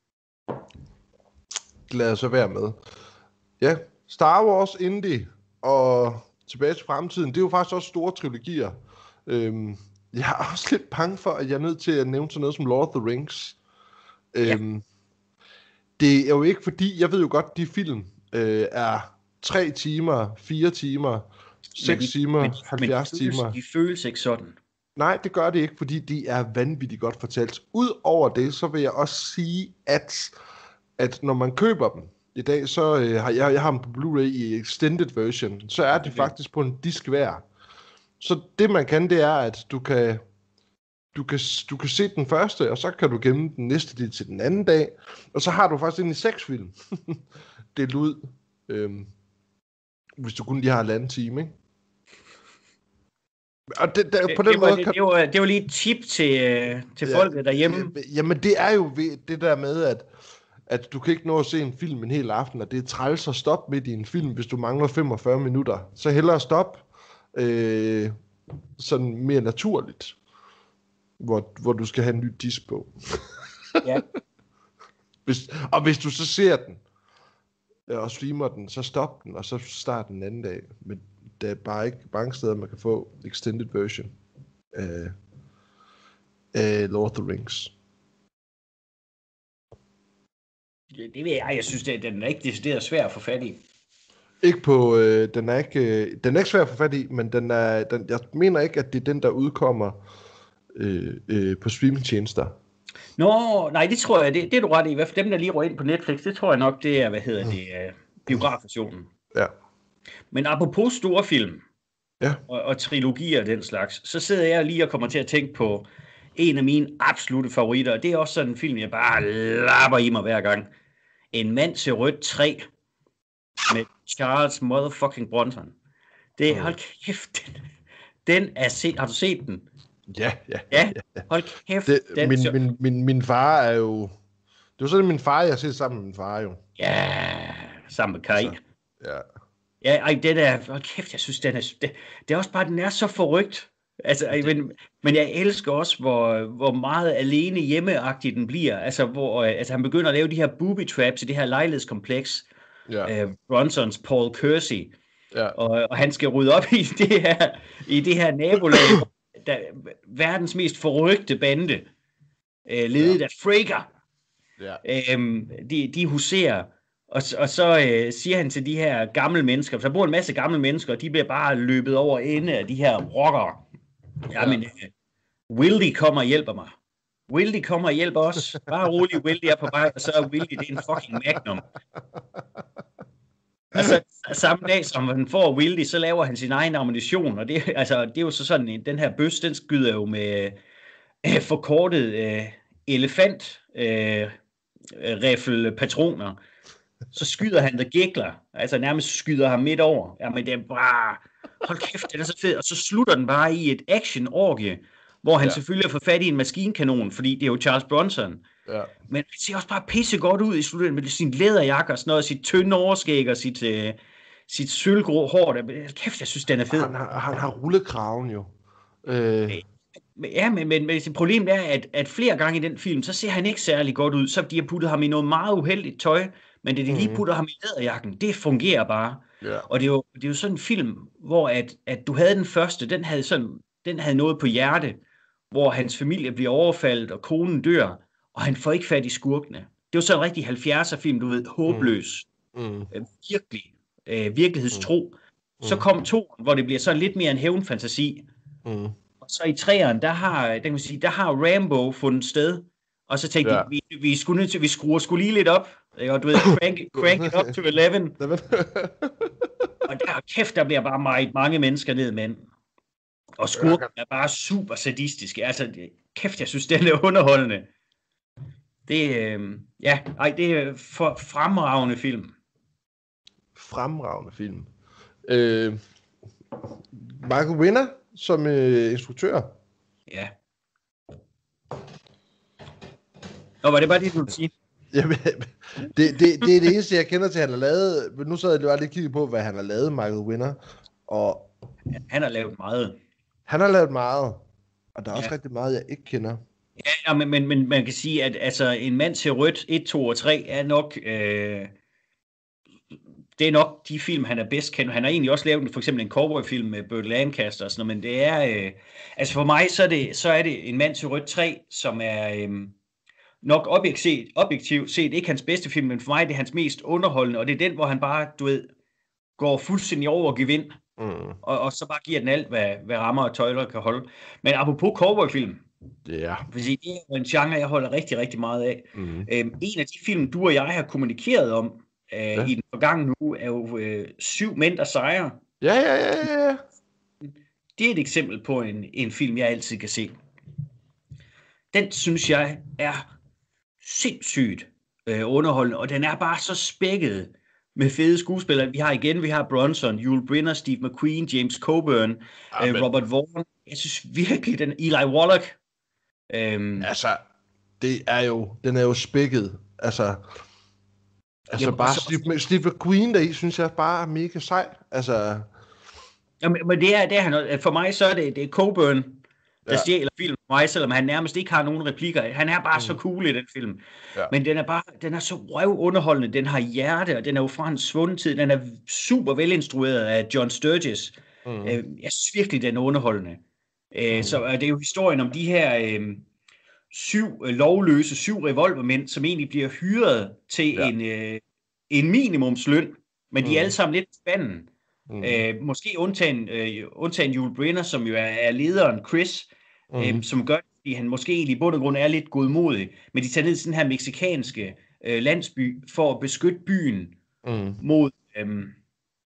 Lad os så være med. Ja, Star Wars, Indy og Tilbage til fremtiden, det er jo faktisk også store trilogier. Jeg er også lidt bange for, at jeg er nødt til at nævne sådan noget som Lord of the Rings. Det er jo ikke fordi, jeg ved jo godt, de film er 3 timer, 4 timer, 6 timer, 70 timer. De føles ikke sådan. Nej, det gør det ikke, fordi de er vanvittigt godt fortalt. Udover det, så vil jeg også sige, at når man køber dem i dag, så jeg har dem på Blu-ray i extended version, så er de faktisk på en disk hver. Så det man kan, det er, at du kan se den første, og så kan du gemme den næste del til den anden dag, og så har du faktisk egentlig 6 film delt ud, hvis du kun lige har 1,5 time, ikke? Og det var lige et tip til folket derhjemme. Jamen det er jo det der med, at du kan ikke nå at se en film en hel aften, og det er træls at stoppe midt i en film, hvis du mangler 45 minutter. Så hellere stop sådan mere naturligt, hvor du skal have en ny disk på. Ja. Hvis du så ser den, og streamer den, så stop den, og så start den anden dag. Men der er bare ikke mange steder, man kan få extended version af Lord of the Rings. Det ved jeg synes, den er ikke decideret svær at få fat i. Ikke på, den er ikke svær at få fat i, men jeg mener ikke, at det er den, der udkommer på streamingtjenester. Nå, nej, det tror jeg, det er du ret i. I hvert fald dem, der lige røg ind på Netflix, det tror jeg nok, det er, biografversionen. Ja. Men apropos store film, og trilogier og den slags, så sidder jeg lige og kommer til at tænke på en af mine absolutte favoritter, og det er også sådan en film, jeg bare lapper i mig hver gang. En mand til rødt 3 med Charles motherfucking Bronson. Det hold kæft, den er set. Har du set den? Ja. Hold kæft. Min far er jo... Det var sådan, min far, jeg har set sammen med min far jo. Ja, sammen med Kai. Ja. Ja, ej, den er... Hold kæft, jeg synes, den er... Det er også bare, den er så forrygt. Altså, men jeg elsker også, hvor meget alene hjemmeagtig den bliver. Altså, hvor han begynder at lave de her booby traps i det her lejlighedskompleks. Ja. Bronsons Paul Kersey. Ja. Og han skal rydde op i det her nabolag, der verdens mest forrygte bande, ledet af Frager. Ja. De huserer, og så siger han til de her gamle mennesker, så bor en masse gamle mennesker, og de bliver bare løbet over ende af de her rockere. Jamen, Wildy kommer og hjælper mig. Wildy kommer og hjælper os. Bare rolig, Wildy er på vej, og så er Wildy, det er en fucking magnum. Altså, samme dag som han får Wildy, så laver han sin egen ammunition, og det er jo så sådan, den her bøs, den skyder jo med forkortet elefant riffelpatroner. Så skyder han The Giggler, altså nærmest skyder ham midt over. Jamen det er bare, hold kæft, den er så fed. Og så slutter den bare i et action-orgie, hvor han selvfølgelig har fået fat i en maskinkanon, fordi det er jo Charles Bronson. Ja. Men det ser også bare pisse godt ud i slutningen med sin læderjakke og sådan noget, sit tynde overskæg og sit sølvgrå hår. Kæft, jeg synes, den er fed. Han har rullekraven jo. Ja, men problemet er, at flere gange i den film, så ser han ikke særlig godt ud. Så de har puttet ham i noget meget uheldigt tøj, men det de lige putter ham i læderjakken, det fungerer bare. Yeah. Og det er jo sådan en film, hvor at du havde den første, den havde noget på hjerte, hvor hans familie bliver overfaldet, og konen dør, og han får ikke fat i skurkene. Det var sådan en rigtig 70'er film, du ved, håbløs, virkelig, virkelighedstro. Så kom 2, hvor det bliver sådan lidt mere en hævnfantasi. Og så i 3'eren, der har Rambo fundet sted, og så tænkte vi skulle nødt til, vi skruer lige lidt op, og du ved, crank it up to 11. Og der bliver bare meget mange mennesker ned, mænd. Og skurken er bare super sadistiske. Altså, kæft, jeg synes, den er underholdende. Det er fremragende film. Fremragende film. Michael Winner som instruktør. Ja. Og var det bare det, du ville sige? Jamen, det er det eneste, jeg kender til, han har lavet. Men nu sad jeg bare lige kigget på, hvad han har lavet, Michael Winner. Og han har lavet meget. Han har lavet meget. Og der er også rigtig meget, jeg ikke kender. Ja, men man kan sige, at altså, En mand til rødt 1, 2 og 3 er nok... det er nok de film, han er bedst kendt. Han har egentlig også lavet for eksempel en cowboyfilm med Burt Lancaster og sådan noget, men det er... altså for mig, så er det En mand til rødt 3, som er... nok objektivt set ikke hans bedste film, men for mig det er hans mest underholdende, og det er den, hvor han bare, du ved, går fuldstændig over og gevind, og så bare giver den alt, hvad rammer og tøjler kan holde. Men apropos cowboyfilm, det er jo en genre, jeg holder rigtig, rigtig meget af. En af de film, du og jeg har kommunikeret om i den forgangne uge, er jo 7 mænd der sejrer. Ja. Det er et eksempel på en film, jeg altid kan se. Den synes jeg er sindssygt underholdende, og den er bare så spækket med fede skuespillere. Vi har Bronson, Yul Brynner, Steve McQueen, James Coburn, Robert Vaughn. Jeg synes virkelig, den Eli Wallach. Altså, den er jo spækket. Altså bare Steve McQueen der i, synes jeg bare er mega sej. Altså. Jamen, men det er han. For mig så er det Coburn, der stjæler filmen for mig, selvom han nærmest ikke har nogen replikker. Han er bare så cool i den film. Ja. Men den er så røvunderholdende. Den har hjerte, og den er jo fra en svunden tid. Den er super velinstrueret af John Sturges. Jeg synes virkelig, den er underholdende. Så det er jo historien om de her 7 revolvermænd, som egentlig bliver hyret til en minimumsløn, men de er alle sammen lidt spanden. Måske undtagen Yul Brynner, som jo er lederen, Chris, som gør det, fordi han måske egentlig i bund og grund er lidt godmodig, men de tager ned til den her meksikanske landsby for at beskytte byen mod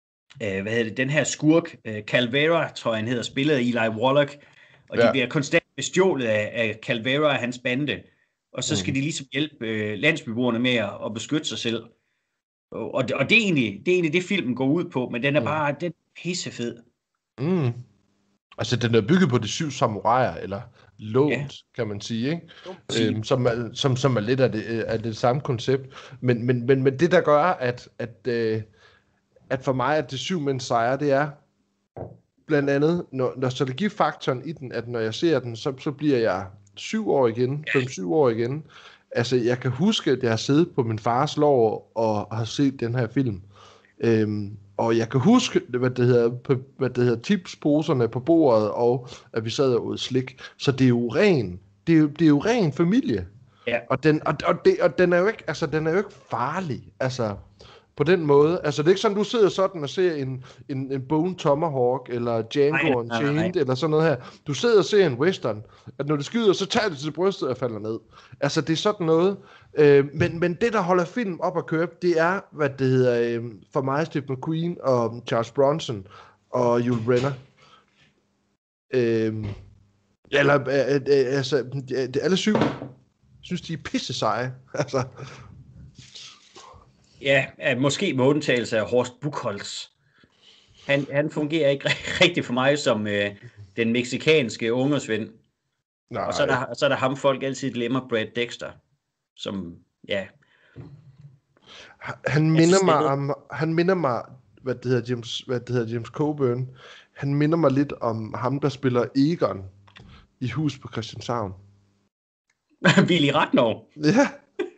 den her skurk, Calvera, tror jeg han hedder, spillet af Eli Wallach, og de bliver konstant bestjålet af Calvera og hans bande, og så skal de ligesom hjælpe landsbyboerne med at beskytte sig selv. Og det er egentlig det, filmen går ud på, men den er pissefed. Altså, den er bygget på de 7 samuraier, eller lånt, kan man sige, ikke? Som er lidt af det samme koncept. Men det, der gør, at for mig, at det 7 mænds sejre, det er blandt andet nostalgifaktoren i den, at når jeg ser den, så bliver jeg 7 år igen, 5-7 år igen. Altså, jeg kan huske, at jeg har siddet på min fars lår og har set den her film. Og jeg kan huske, hvad det hedder, tipsposerne på bordet, og at vi sad og åd slik. Så det er jo det er jo ren familie. Ja. Og den er jo ikke, altså den er jo ikke farlig, altså på den måde. Altså det er ikke sådan, du sidder sådan og ser en Bone Tomahawk, eller Django Unchained, eller sådan noget her. Du sidder og ser en western, at når det skyder, så tager det til brystet og falder ned. Altså det er sådan noget. Men det, der holder film op at køre, det er, hvad det hedder, for mig, Steve McQueen og Charles Bronson og Yul Brynner. Alle 7 synes, de er pisse seje. Altså. Ja, måske med undtagelse af Horst Buchholz. Han fungerer ikke rigtig for mig som den meksikanske ungersven. Og så er der ham, folk altid glemmer, Brad Dexter, som, ja. Han minder mig, hvad det hedder, James Coburn. Han minder mig lidt om ham, der spiller Egon i Hus på Christianshavn. Willy Ratnov. Ja.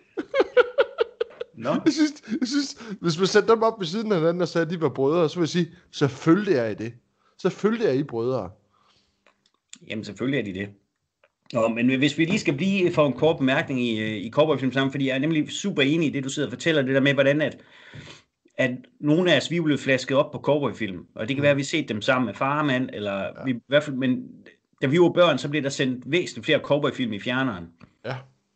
No. Jeg synes, hvis man sætter dem op ved siden af hinanden og sagde, at de var brødre, så vil jeg sige, selvfølgelig er I det. Selvfølgelig er I brødre. Jamen, selvfølgelig er de det. Nå, men hvis vi lige skal blive for en kort bemærkning i cowboyfilm sammen, fordi jeg er nemlig super enig i det, du sidder og fortæller, det der med, hvordan at nogle af os, vi er blevet flasket op på cowboyfilm, og det kan være, at vi har set dem sammen med farmand, eller vi, i hvert fald, men da vi var børn, så blev der sendt væsentligt flere cowboyfilm i fjerneren. Ja.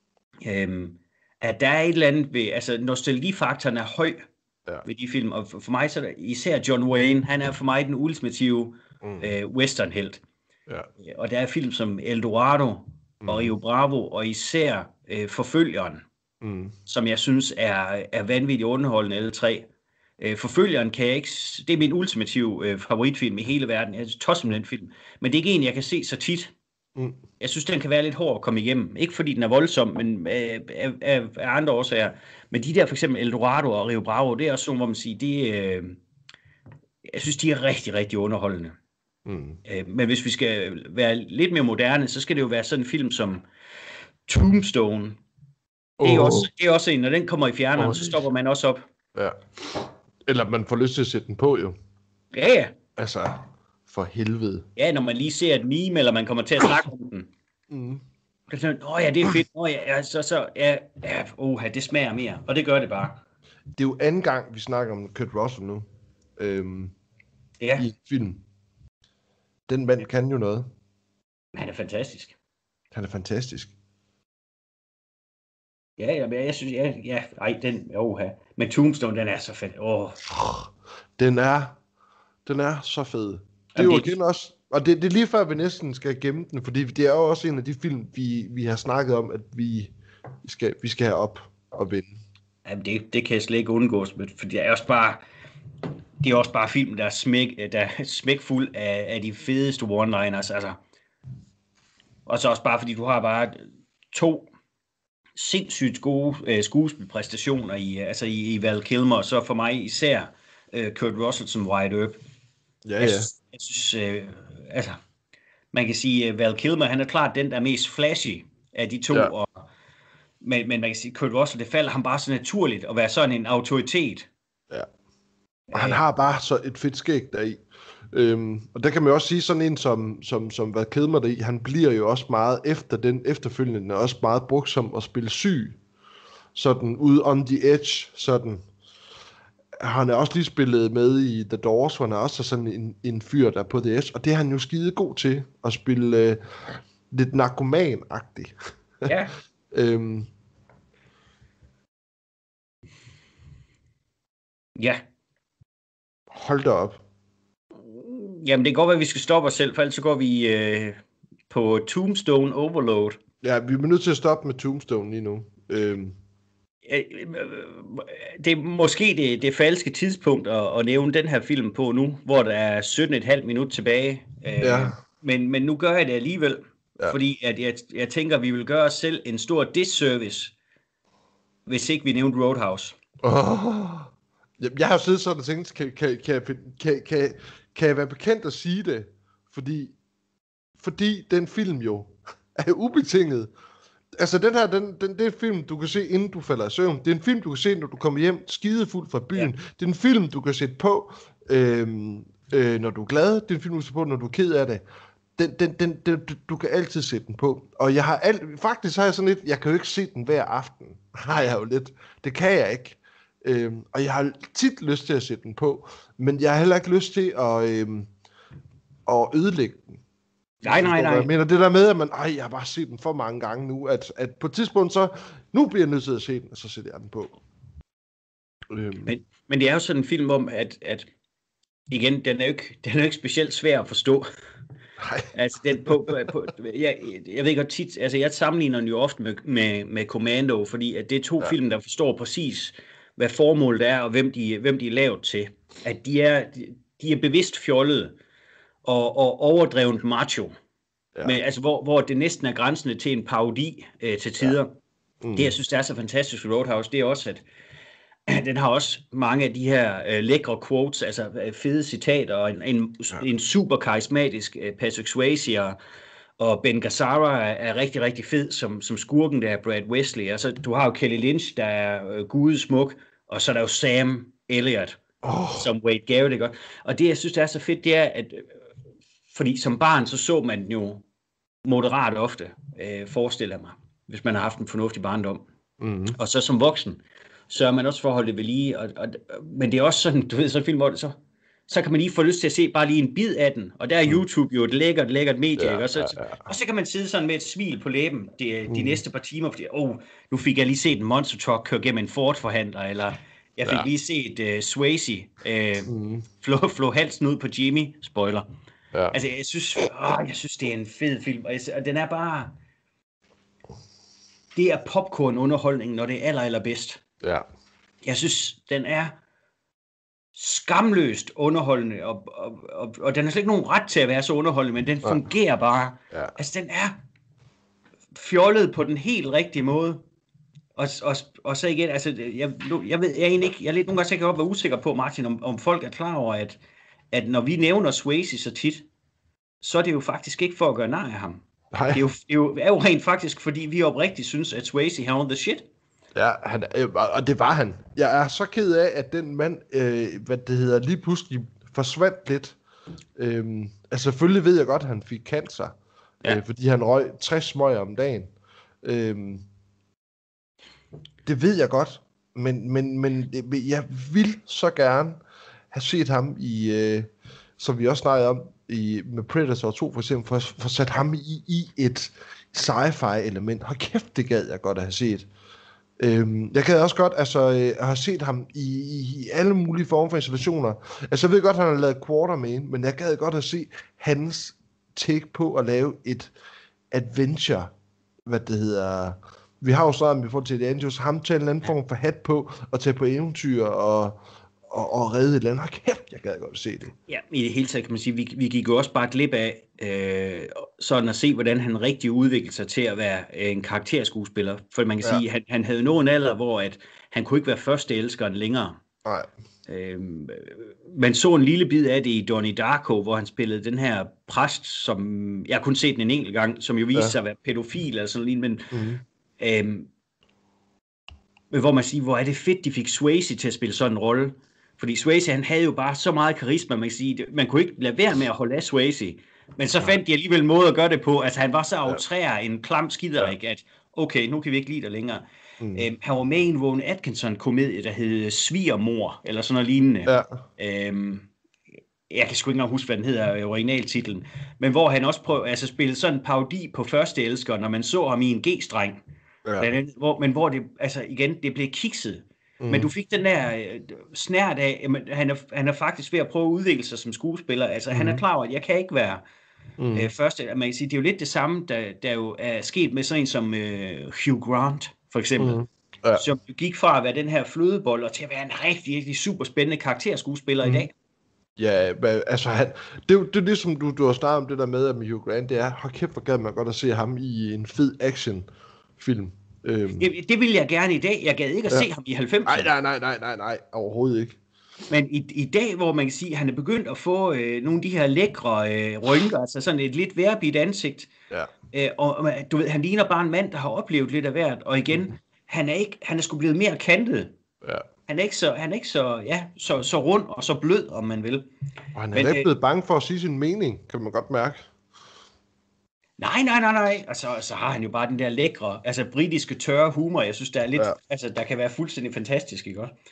At der er et eller andet ved, altså nostalgifaktoren er høj ved de film, og for mig så er der især John Wayne, han er for mig den ultimative westernhelt. Ja. Og der er film som El Dorado og Rio Bravo, og især Forfølgeren, som jeg synes er vanvittigt underholdende, alle 3. Forfølgeren kan jeg ikke, det er min ultimative favoritfilm i hele verden. Jeg tosser med den film, men det er ikke en, jeg kan se så tit. Jeg synes, den kan være lidt hård at komme igennem. Ikke fordi den er voldsom, men af andre årsager. Men de der for eksempel El Dorado og Rio Bravo, det er også sådan, hvor man siger, jeg synes, de er rigtig, rigtig underholdende. Men hvis vi skal være lidt mere moderne, så skal det jo være sådan en film som Tombstone. Det er også en, når den kommer i fjerneren, så stopper man også op. Ja. Eller man får lyst til at sætte den på, jo. Ja. Altså, for helvede. Ja, når man lige ser et meme, eller man kommer til at snakke om den. Så, det er fedt. Det smager mere. Og det gør det bare. Det er jo anden gang, vi snakker om Kurt Russell nu. I film. Den mand kan jo noget. Han er fantastisk. Ja, jeg synes, men Tombstone, den er så fed. Den er så fed. Det er jo igen også, og det er lige før, vi næsten skal gemme den, fordi det er jo også en af de film, vi har snakket om, at vi skal have op og vinde. Jamen, det kan jeg slet ikke undgås, for det er også bare film, der er smækfuld af de fedeste one-liners, altså. Og så også bare, fordi du har bare 2 sindssygt gode skuespilpræstationer i Val Kilmer, og så for mig især Kurt Russell som Wyatt Earp. Ja. Jeg synes, man kan sige, Val Kilmer, han er klart den, der er mest flashy af de 2, men man kan sige, Kurt Russell, det falder ham bare så naturligt at være sådan en autoritet. Ja. Og han har bare så et fedt skæg deri. Og der kan man jo også sige, sådan en som Val Kilmer deri, han bliver jo også meget efterfølgende også meget brugt som at spille syg. Sådan ude on the edge, sådan. Han er også lige spillet med i The Doors, hvor han er også sådan en fyr, der er på the edge. Og det er han jo skide god til, at spille lidt narkoman-agtigt. Ja. Ja. Hold da op. Jamen, det kan godt være, at vi skal stoppe os selv, for ellers så går vi på Tombstone Overload. Ja, vi er nødt til at stoppe med Tombstone lige nu. Det er måske det falske tidspunkt at nævne den her film på nu, hvor der er 17,5 minut tilbage. Ja. Men nu gør jeg det alligevel, Ja. fordi at jeg tænker, at vi vil gøre os selv en stor disservice, hvis ikke vi nævnte Roadhouse. Jeg har jo siddet sådan og tænkt, kan jeg være bekendt at sige det? Fordi den film jo er ubetinget. Altså den her, det er en film, du kan se, inden du falder i søvn. Det er en film, du kan se, når du kommer hjem skidefuld fra byen. Ja. Det er en film, du kan sætte på, når du er glad. Det er en film, du kan sætte på, når du er ked af det. Du kan altid sætte den på. Og jeg har faktisk har jeg sådan lidt, jeg kan jo ikke se den hver aften. Har jeg jo lidt. Det kan jeg ikke. Og jeg har tit lyst til at sætte den på, men jeg har heller ikke lyst til at ødelægge den. Nej. Jeg mener det der med, at jeg har bare set den for mange gange nu, at på et tidspunkt så, nu bliver jeg nødt til at se den, og så sætter jeg den på. Men det er jo sådan en film om, at igen, den er jo ikke specielt svær at forstå. Nej. Altså den jeg ved godt tit, altså jeg sammenligner den jo ofte med Commando, fordi at det er to film, der forstår præcis, hvad formålet er, og hvem de er lavet til. At de er bevidst fjollede og overdrevet macho. Ja. Men, altså, hvor det næsten er grænsende til en parodi til tider. Ja. Det, jeg synes, der er så fantastisk i Roadhouse, det er også, at den har også mange af de her lækre quotes, altså fede citater, og en super karismatisk Patrick Swayze, og Ben Gazzara er rigtig, rigtig fed som skurken, der er Brad Wesley. Altså, du har jo Kelly Lynch, der er gudesmuk, og så er der jo Sam Elliott, som Wade Garrett, ikke? Og det, jeg synes, der er så fedt, det er, at fordi som barn, så man den jo moderat ofte, forestiller mig, hvis man har haft en fornuftig barndom. Mm-hmm. Og så som voksen, så er man også forholdet ved lige, men det er også sådan, du ved, så film, hvor så kan man lige få lyst til at se bare lige en bid af den, og der er YouTube jo et lækkert medie, ikke? Og så kan man sidde sådan med et smil på læben de næste par timer, fordi, nu fik jeg lige set en monster truck køre gennem en Ford-forhandler, eller jeg fik lige set Swayze flå halsen ud på Jimmy, spoiler. Ja. Altså, jeg synes, det er en fed film, og den er bare, det er popcorn-underholdning, når det er allerbedst. Ja. Jeg synes, den er skamløst underholdende, og den har slet ikke nogen ret til at være så underholdende, men den fungerer bare. Ja. Altså, den er fjollet på den helt rigtige måde. Og så igen, altså, jeg ved egentlig ikke, jeg er lidt nogle gange sikkert op være usikker på, Martin, om folk er klar over, at når vi nævner Swayze så tit, så er det jo faktisk ikke for at gøre nar af ham. Det er jo rent faktisk, fordi vi oprigtigt synes, at Swayze har on the shit. Ja, og det var han. Jeg er så ked af, at den mand, lige pludselig forsvandt lidt. Altså selvfølgelig ved jeg godt, at han fik cancer, fordi han røg 60 smøger om dagen. Det ved jeg godt, men jeg vil så gerne have set ham i, som vi også snakkede om, med Predator 2 for eksempel, for sat ham i et sci-fi element. Hold kæft, det gad jeg godt at have set. Jeg gad også godt at have set ham i alle mulige former for installationer. Altså jeg ved godt, at han har lavet Quartermain, men jeg gad godt at se hans take på at lave et adventure, vi har jo snart, i forhold til The Angels, ham til en eller anden form for hat på, og tage på eventyr, og redde et eller andet. Kæft, jeg gad godt at se det. Ja, i det hele taget kan man sige, vi gik jo også bare glip af, sådan at se, hvordan han rigtig udviklede sig til at være en karakterskuespiller. For man kan sige, at han havde nået en alder, hvor at han kunne ikke være førsteelskeren længere. Nej. Man så en lille bid af det i Donnie Darko, hvor han spillede den her præst, som jeg kun set den en enkelt gang, som jo viste sig at være pædofil eller sådan noget, men hvor man siger, hvor er det fedt, de fik Swayze til at spille sådan en rolle. Fordi Swayze, han havde jo bare så meget karisma, man kan sige, man kunne ikke lade være med at holde af Swayze. Men så fandt de alligevel en måde at gøre det på. Altså han var så outrær, en klam skiderik, at okay, nu kan vi ikke lide dig længere. Han var med i en Rowan Atkinson-komedie, der hed Svigermor, eller sådan noget lignende. Ja. Jeg kan sgu ikke nok huske, hvad den hedder, originaltitlen. Men hvor han også prøvede, altså spille sådan en parodi på førsteelsker, når man så ham i en G-streng. Ja. Men hvor det, altså igen, det blev kikset. Men du fik den der snært af, han er faktisk ved at prøve at udvikle sig som skuespiller. Altså han er klar over, at jeg kan ikke være Første, man kan sige, det er jo lidt det samme, der jo er sket med sådan en som Hugh Grant, for eksempel. Ja. Som gik fra at være den her flødebold, og til at være en rigtig, rigtig super spændende karakterskuespiller i dag. Ja, altså det er ligesom du har snakket om det der med Hugh Grant, det er, hold kæft, hvor gad man godt at se ham i en fed actionfilm. Det ville jeg gerne i dag. Jeg gad ikke at se ham i 90'erne. Nej, overhovedet ikke. Men i dag, hvor man kan sige, at han er begyndt at få nogle af de her lækre rynker, altså sådan et lidt vejrbit ansigt, og du ved, han ligner bare en mand, der har oplevet lidt af hvert, og igen, han er sgu blevet mere kantet. Ja. Han er ikke så rund og så blød, om man vil. Og han er ikke blevet bange for at sige sin mening, kan man godt mærke. Nej. Altså, så har han jo bare den der lækre, altså britiske tørre humor. Jeg synes, der er lidt, altså der kan være fuldstændig fantastisk, ikke også?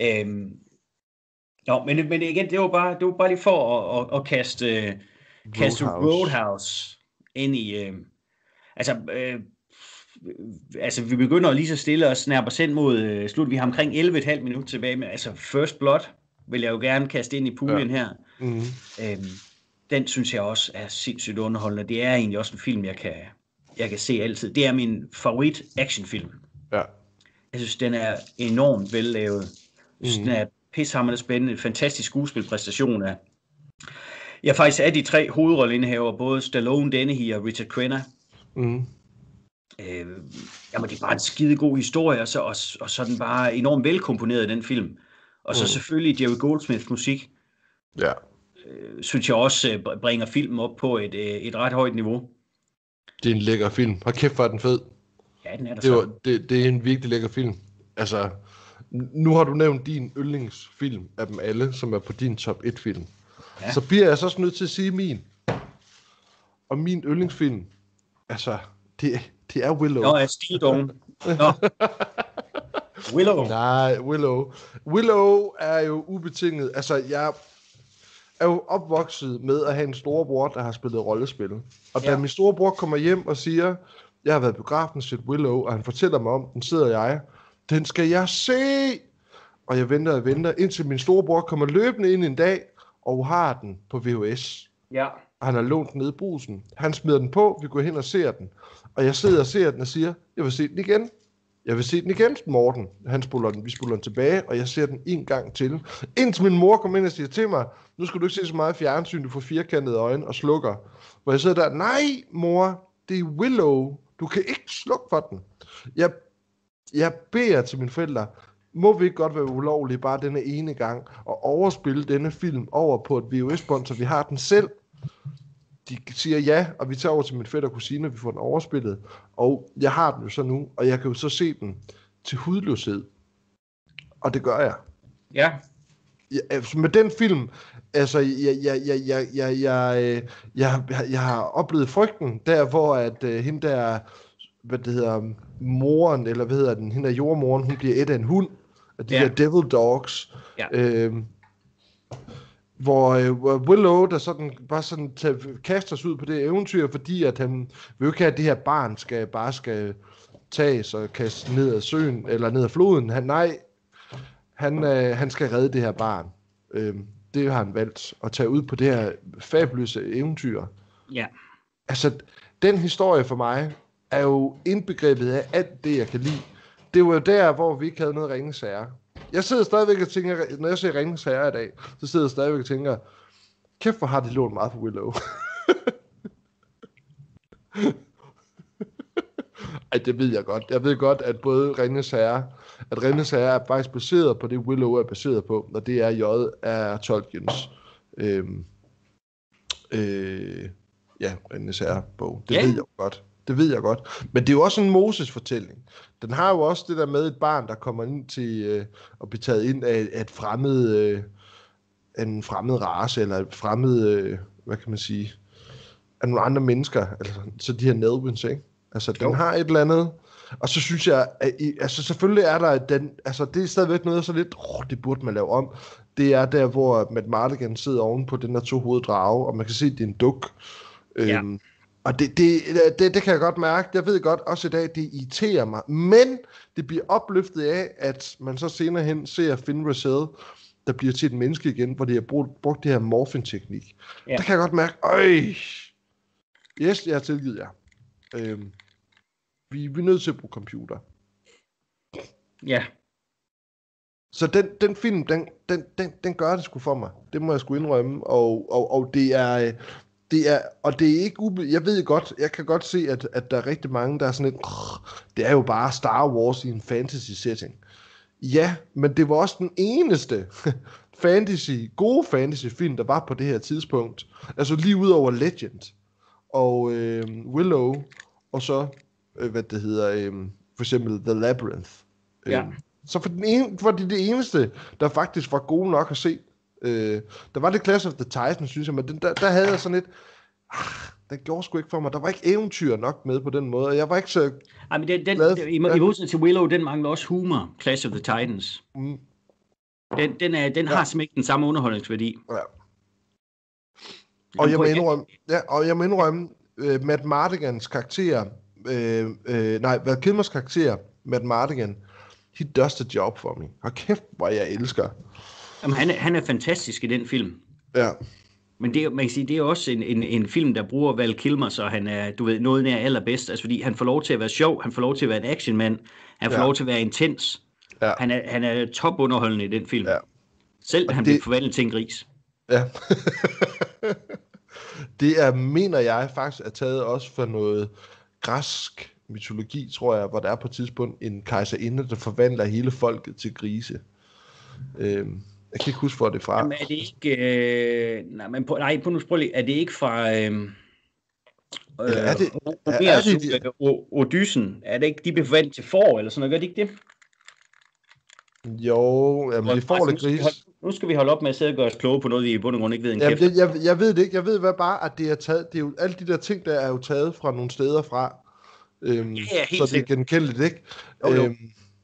Men igen, det var bare lige for at kaste Roadhouse ind i, altså vi begynder lige så stille og snærper os hen mod slut. Vi har omkring 11,5 minutter tilbage med, altså First Blood vil jeg jo gerne kaste ind i puljen her. Den synes jeg også er sindssygt underholdende. Det er egentlig også en film, jeg kan se altid. Det er min favorit actionfilm. Ja. Jeg synes, den er enormt vellavet. Jeg synes, den er pishammerende spændende. Fantastisk skuespilpræstation af. Jeg faktisk er de 3 hovedrolleindehavere, både Stallone, Dennehy og Richard Crenna. Jamen, det er bare en skide god historie, og så er den bare enormt velkomponeret, den film. Og så selvfølgelig Jerry Goldsmiths musik. Ja. Synes jeg også bringer filmen op på et ret højt niveau. Det er en lækker film. Hold kæft, hvor er den fed. Ja, den er der så. Det er en virkelig lækker film. Altså, nu har du nævnt din yndlingsfilm af dem alle, som er på din top 1 film. Ja. Så bliver jeg så nødt til at sige min. Og min yndlingsfilm, altså, det er Willow. Nå, Steel Dawn. Nå. Willow. Nej, Willow. Willow er jo ubetinget, altså jeg er jo opvokset med at have en storebror, der har spillet rollespil. Og da min storebror kommer hjem og siger, jeg har været i biografen set Willow, og han fortæller mig om, den sidder jeg, den skal jeg se! Og jeg venter, indtil min storebror kommer løbende ind en dag, og har den på VHS. Ja. Og han har lånt den nede i Brugsen. Han smider den på, vi går hen og ser den. Og jeg sidder og ser den og siger, jeg vil se den igen. Jeg vil se den igen, Morten. Vi spoler den tilbage, og jeg ser den en gang til. Indtil min mor kommer ind og siger til mig, nu skal du ikke se så meget fjernsyn, du får firkantede øjne og slukker. Hvor jeg sidder der, nej mor, det er Willow. Du kan ikke slukke for den. Jeg beder til mine forældre, må vi ikke godt være ulovlige bare denne ene gang, og overspille denne film over på et VHS-bånd, så vi har den selv. De siger ja, og vi tager over til min fætter og kusine, og vi får den overspillet. Og jeg har den jo så nu, og jeg kan jo så se den til hudløshed. Og det gør jeg. Ja. Med den film, altså, jeg har oplevet frygten, der hvor at hende der, moren, eller hvad hedder den, hende der jordmoren, hun bliver et af en hund, af de der devil dogs. Ja. Hvor Willow, der sådan bare sådan kaster sig ud på det eventyr, fordi at han vil jo ikke have, at det her barn skal tages og kastes ned ad søen, eller ned ad floden. Han skal redde det her barn. Det har han valgt at tage ud på det her fabuløse eventyr. Ja. Altså, den historie for mig er jo indbegrebet af alt det, jeg kan lide. Det var jo der, hvor vi ikke havde noget Ringenes Herre. Jeg sidder stadigvæk og tænker, når jeg ser Ringenes Herre i dag, så sidder jeg stadigvæk og tænker, kæft hvor har de lånt meget på Willow. Ej, det ved jeg godt. Jeg ved godt, at både Ringenes Herre er faktisk baseret på det, Willow er baseret på, og det er J.R. Tolkiens Ringenes Herre-bog. Det ved jeg jo godt. Det ved jeg godt. Men det er jo også en Moses-fortælling. Den har jo også det der med et barn, der kommer ind til at blive taget ind af en fremmed race, eller et fremmed, hvad kan man sige, af nogle andre mennesker. Altså, så de her Nelwins, ikke? Altså, den har et eller andet. Og så synes jeg, altså selvfølgelig er der den, altså det er stadigvæk noget så lidt, det burde man lave om. Det er der, hvor Matt Mardigan sidder oven på den der 2-hovedede drage, og man kan se, at det er en duk. Ja. Og det kan jeg godt mærke. Jeg ved godt også i dag, det irriterer mig. Men det bliver opløftet af, at man så senere hen ser Finn Raziel, der bliver til et menneske igen, hvor de har brugt det her morphin-teknik. Ja. Der kan jeg godt mærke, Yes, jeg har tilgivet jer. Vi er nødt til at bruge computer. Ja. Så den film, den gør det sgu for mig. Det må jeg sgu indrømme. Og det er ikke jeg ved godt, jeg kan godt se, at der er rigtig mange, der er sådan lidt, det er jo bare Star Wars i en fantasy setting. Ja, men det var også den eneste gode fantasy film, der var på det her tidspunkt. Altså lige ud over Legend og Willow, og så, for eksempel The Labyrinth. Ja. Så for det eneste, der faktisk var gode nok at se. Der var det Clash of the Titans, synes jeg, men der havde jeg sådan lidt, den gjorde sgu ikke for mig. Der var ikke eventyr nok med på den måde, og jeg var ikke så men i modsætning til Willow, den mangler også humor, Clash of the Titans. Mm. Den har simpelthen ikke den samme underholdningsværdi. Ja. Og jeg må indrømme, Matt Mardigans karakter, Val Kilmers karakter, Matt Mardigan, he does the job for me. Hold kæft, hvor jeg elsker. Jamen, han er fantastisk i den film. Ja. Men man kan sige, det er også en film, der bruger Val Kilmer, så han er, noget nær allerbedst. Altså, fordi han får lov til at være sjov, han får lov til at være en actionmand, han får lov til at være intens. Ja. Han er topunderholdende i den film. Ja. Selv han bliver forvandlet til en gris. Ja. Det mener jeg faktisk, er taget også for noget græsk mytologi, tror jeg, hvor der er på et tidspunkt en kejserinde, der forvandler hele folket til grise. Jeg kan ikke huske, hvor det er fra. Jamen, er det ikke... er det ikke fra... Odyssen? Er det ikke, de bliver forvandlet til får, eller sådan noget? Gør det ikke det? Jo, jamen, det får lidt gris. Nu skal vi holde op med at sidde og gøre os kloge på noget, vi i bund og grund ikke ved en kæft. Jeg ved det ikke. Jeg ved bare, at det er taget... Det er jo, alle de der ting, der er jo taget fra nogle steder fra. Så det er genkendeligt, ikke? Jo.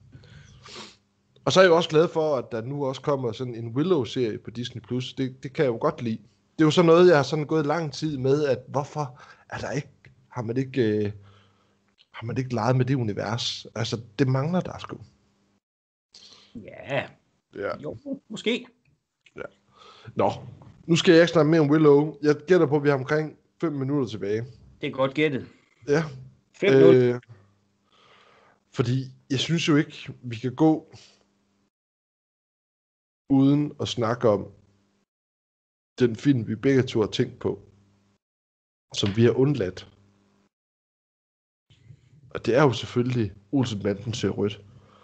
Og så er jeg jo også glad for, at der nu også kommer sådan en Willow-serie på Disney+. Det kan jeg jo godt lide. Det er jo sådan noget, jeg har sådan gået lang tid med, at hvorfor er der ikke... Har man ikke leget med det univers? Altså, det mangler der sgu. Ja. Jo, måske. Ja. Nå, nu skal jeg ikke snakke mere om Willow. Jeg gætter på, at vi har omkring 5 minutter tilbage. Det er godt gættet. Ja. 5 minutter. Fordi jeg synes jo ikke, vi kan gå uden at snakke om den film, vi begge to har tænkt på, som vi har undladt. Og det er jo selvfølgelig Olsen-banden ser rødt.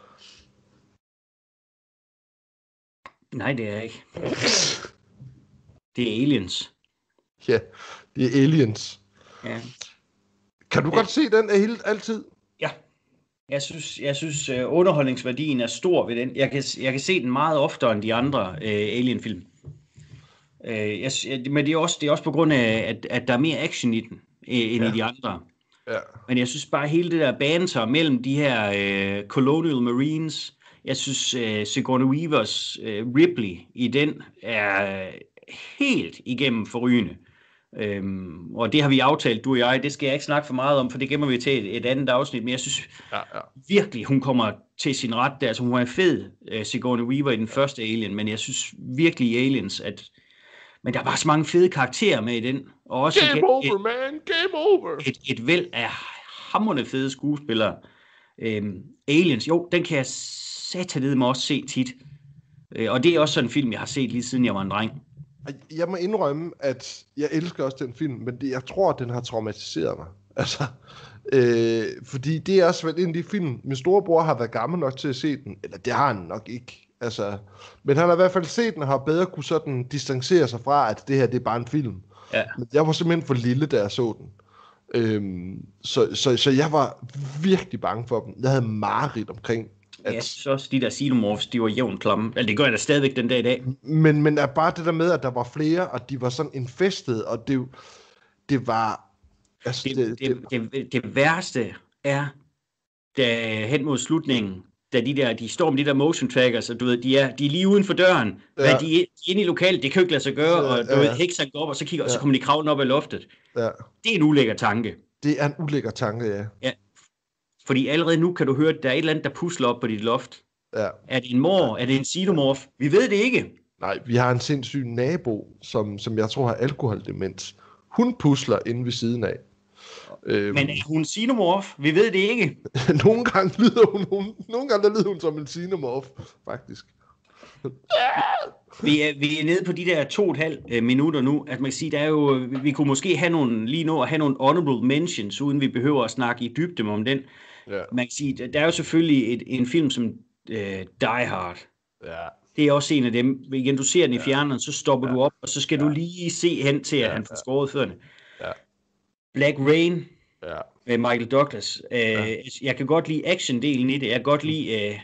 Nej, det er ikke. Det er Aliens. Ja, det er Aliens. Ja. Kan du godt se den altid? Ja. Jeg synes underholdningsværdien er stor ved den. Jeg kan se den meget oftere end de andre Alien-film. Men det er også på grund af, at der er mere action i den, end i de andre. Ja. Men jeg synes bare, hele det der banter mellem de her Colonial Marines, jeg synes Sigourney Weavers Ripley i den er helt igennem forrygende. Og det har vi aftalt, du og jeg. Det skal jeg ikke snakke for meget om, for det gemmer vi til et andet afsnit. Men jeg synes virkelig, hun kommer til sin ret der. Altså, hun er fed, Sigourney Weaver i den første Alien, men jeg synes virkelig i Aliens, men der er bare så mange fede karakterer med i den. Og også Game over, man! Game over! Et væld af hamrende fede skuespillere. Aliens, jo, den kan jeg satanede mig også se tit. Og det er også sådan en film, jeg har set lige siden jeg var en dreng. Jeg må indrømme, at jeg elsker også den film, men jeg tror, at den har traumatiseret mig. Altså, fordi det er også en af de film, min storebror har været gammel nok til at se den, eller det har han nok ikke. Altså, men han har i hvert fald set den og har bedre kunne sådan distancere sig fra, at det her, det er bare en film. Ja. Men jeg var simpelthen for lille, da jeg så den. Så jeg var virkelig bange for dem. Jeg havde mareridt omkring. Jeg synes også, de der xenomorphs, de var jævnt klamme. Altså, det gør jeg da stadigvæk den dag i dag. Men er bare det der med, at der var flere, og de var sådan infestet, og det var... Altså, det værste er, da hen mod slutningen, da de står med de der motion trackers, og du ved, de er lige uden for døren, men de er inde i lokalet, det kan jo ikke lade sig gøre, og du ved, heksen går op, og så kigger, og så kommer de kravlen op ad loftet. Ja. Det er en ulækker tanke. Det er en ulækker tanke, ja. Fordi allerede nu kan du høre, at der er et eller andet, der pusler op på dit loft. Ja. Er det en mor? Er det en xenomorph? Vi ved det ikke. Nej, vi har en sindssyg nabo, som jeg tror har alkoholdemens. Hun pusler inde ved siden af. Men er hun xenomorph? Vi ved det ikke. Nogle gange lyder hun som en xenomorph, faktisk. Vi er nede på de der 2,5 minutter nu. At man kan sige, der er jo, vi kunne måske have nogle honorable mentions, uden vi behøver at snakke i dybden om den. Ja. Man kan sige, der er jo selvfølgelig en film som Die Hard. Ja. Det er også en af dem. Igen, du ser den i fjerneren, så stopper du op, og så skal du lige se hen til, at han får skåret fødderne. Ja. Black Rain med Michael Douglas. Jeg kan godt lide action-delen i det. Jeg kan godt lide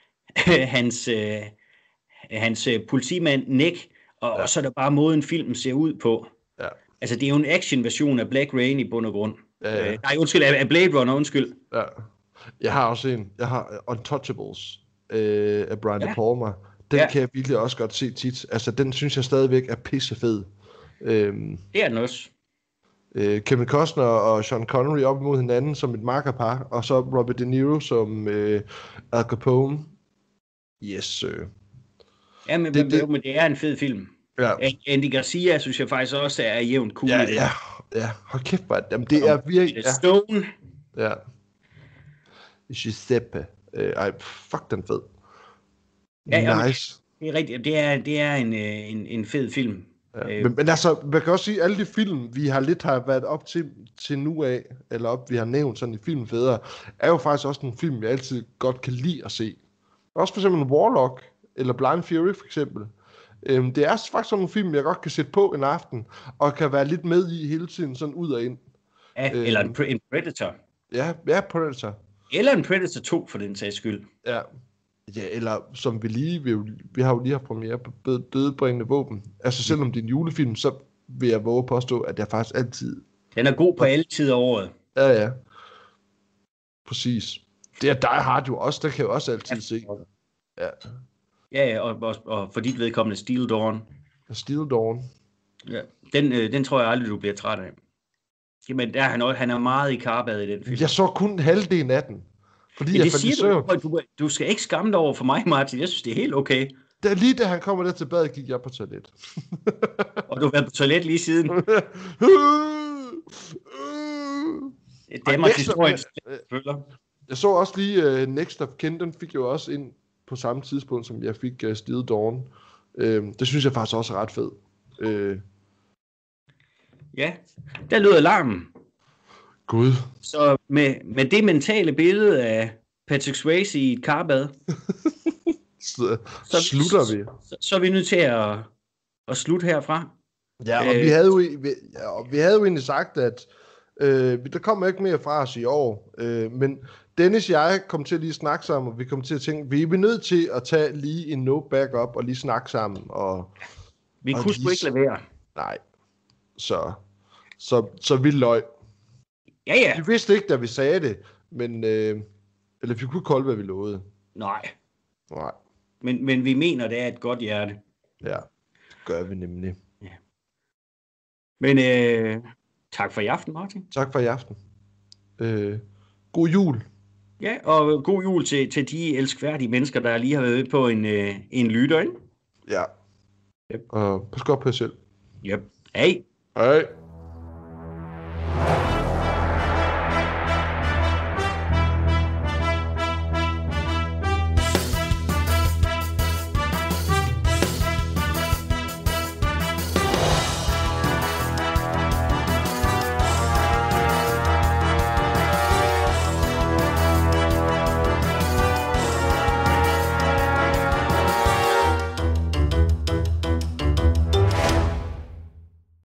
hans politimand Nick, og så er der bare måden filmen ser ud på. Ja. Altså, det er jo en action-version af Black Rain i bund og grund. Nej, undskyld, af Blade Runner, undskyld. Ja. Jeg har også jeg har Untouchables af Brian De Palma. Den kan jeg virkelig også godt se tit. Altså, den synes jeg stadigvæk er pissefed. Det er den også. Kevin Costner og Sean Connery op imod hinanden som et makkerpar, og så Robert De Niro som Al Capone. Yes, sir. Ja, men det er en fed film. Ja. Andy Garcia synes jeg faktisk også er jævnt cool. Ja. Hold kæft, jamen, det er virkelig... Stone. Ja. Giuseppe. Fuck, den fed. Ja, nice. Det er rigtigt. Det er en fed film. Ja. Men altså, man kan også sige, at alle de film, vi har været op til nu af, eller vi har nævnt sådan i filmfædre, er jo faktisk også nogle film, jeg altid godt kan lide at se. Også for eksempel Warlock, eller Blind Fury for eksempel. Det er faktisk sådan nogle film, jeg godt kan sætte på en aften, og kan være lidt med i hele tiden, sådan ud og ind. Ja, eller en Predator. Ja, Predator. Eller en Predator 2, for den sags skyld. Ja, eller som vi har jo lige haft premiere på Dødbringende Våben. Altså selvom det er en julefilm, så vil jeg våge påstå, at jeg faktisk altid... Den er god på alle tider af året. Ja. Præcis. Det er Die Hard jo også, der kan jeg jo også altid se. Ja. Ja, og for dit vedkommende Steel Dawn. Steel Dawn. Ja, den tror jeg aldrig, du bliver træt af. Jamen, han er meget i karbadet i den film. Jeg så kun halvdelen af den. Fordi det siger du skal ikke skamme dig over for mig, Martin. Jeg synes, det er helt okay. Det er lige da han kommer der til badet, gik jeg på toilet. Og du har været på toilet lige siden. Det er Danmarks historiens følger. Jeg så også lige Next of Kin, den fik jo også ind på samme tidspunkt, som jeg fik Steel Dawn. Det synes jeg faktisk også er ret fed. Ja, der lød alarmen. Gud. Så med det mentale billede af Patrick Swayze i et karbad, slutter vi. Så er vi nødt til at slutte herfra. Ja, og vi havde jo egentlig sagt, at der kommer ikke mere fra os i år, men Dennis og jeg kom til at lige snakke sammen, og vi kom til at tænke, vi er nødt til at tage lige en no backup og lige snakke sammen. Vi kunne sgu ikke lade være. Nej, så vi løg. Ja. Vi vidste ikke, da vi sagde det, men eller vi kunne kolde, hvad vi lovede. Nej. Men vi mener, det er et godt hjerte. Ja, det gør vi nemlig. Ja. Men tak for i aften, Martin. Tak for i aften. God jul. Ja, og god jul til de elskværdige mennesker, der lige har været på en lytter, ikke? Ja. Yep. Og pas godt på jer selv. Yep. Hej. Hej.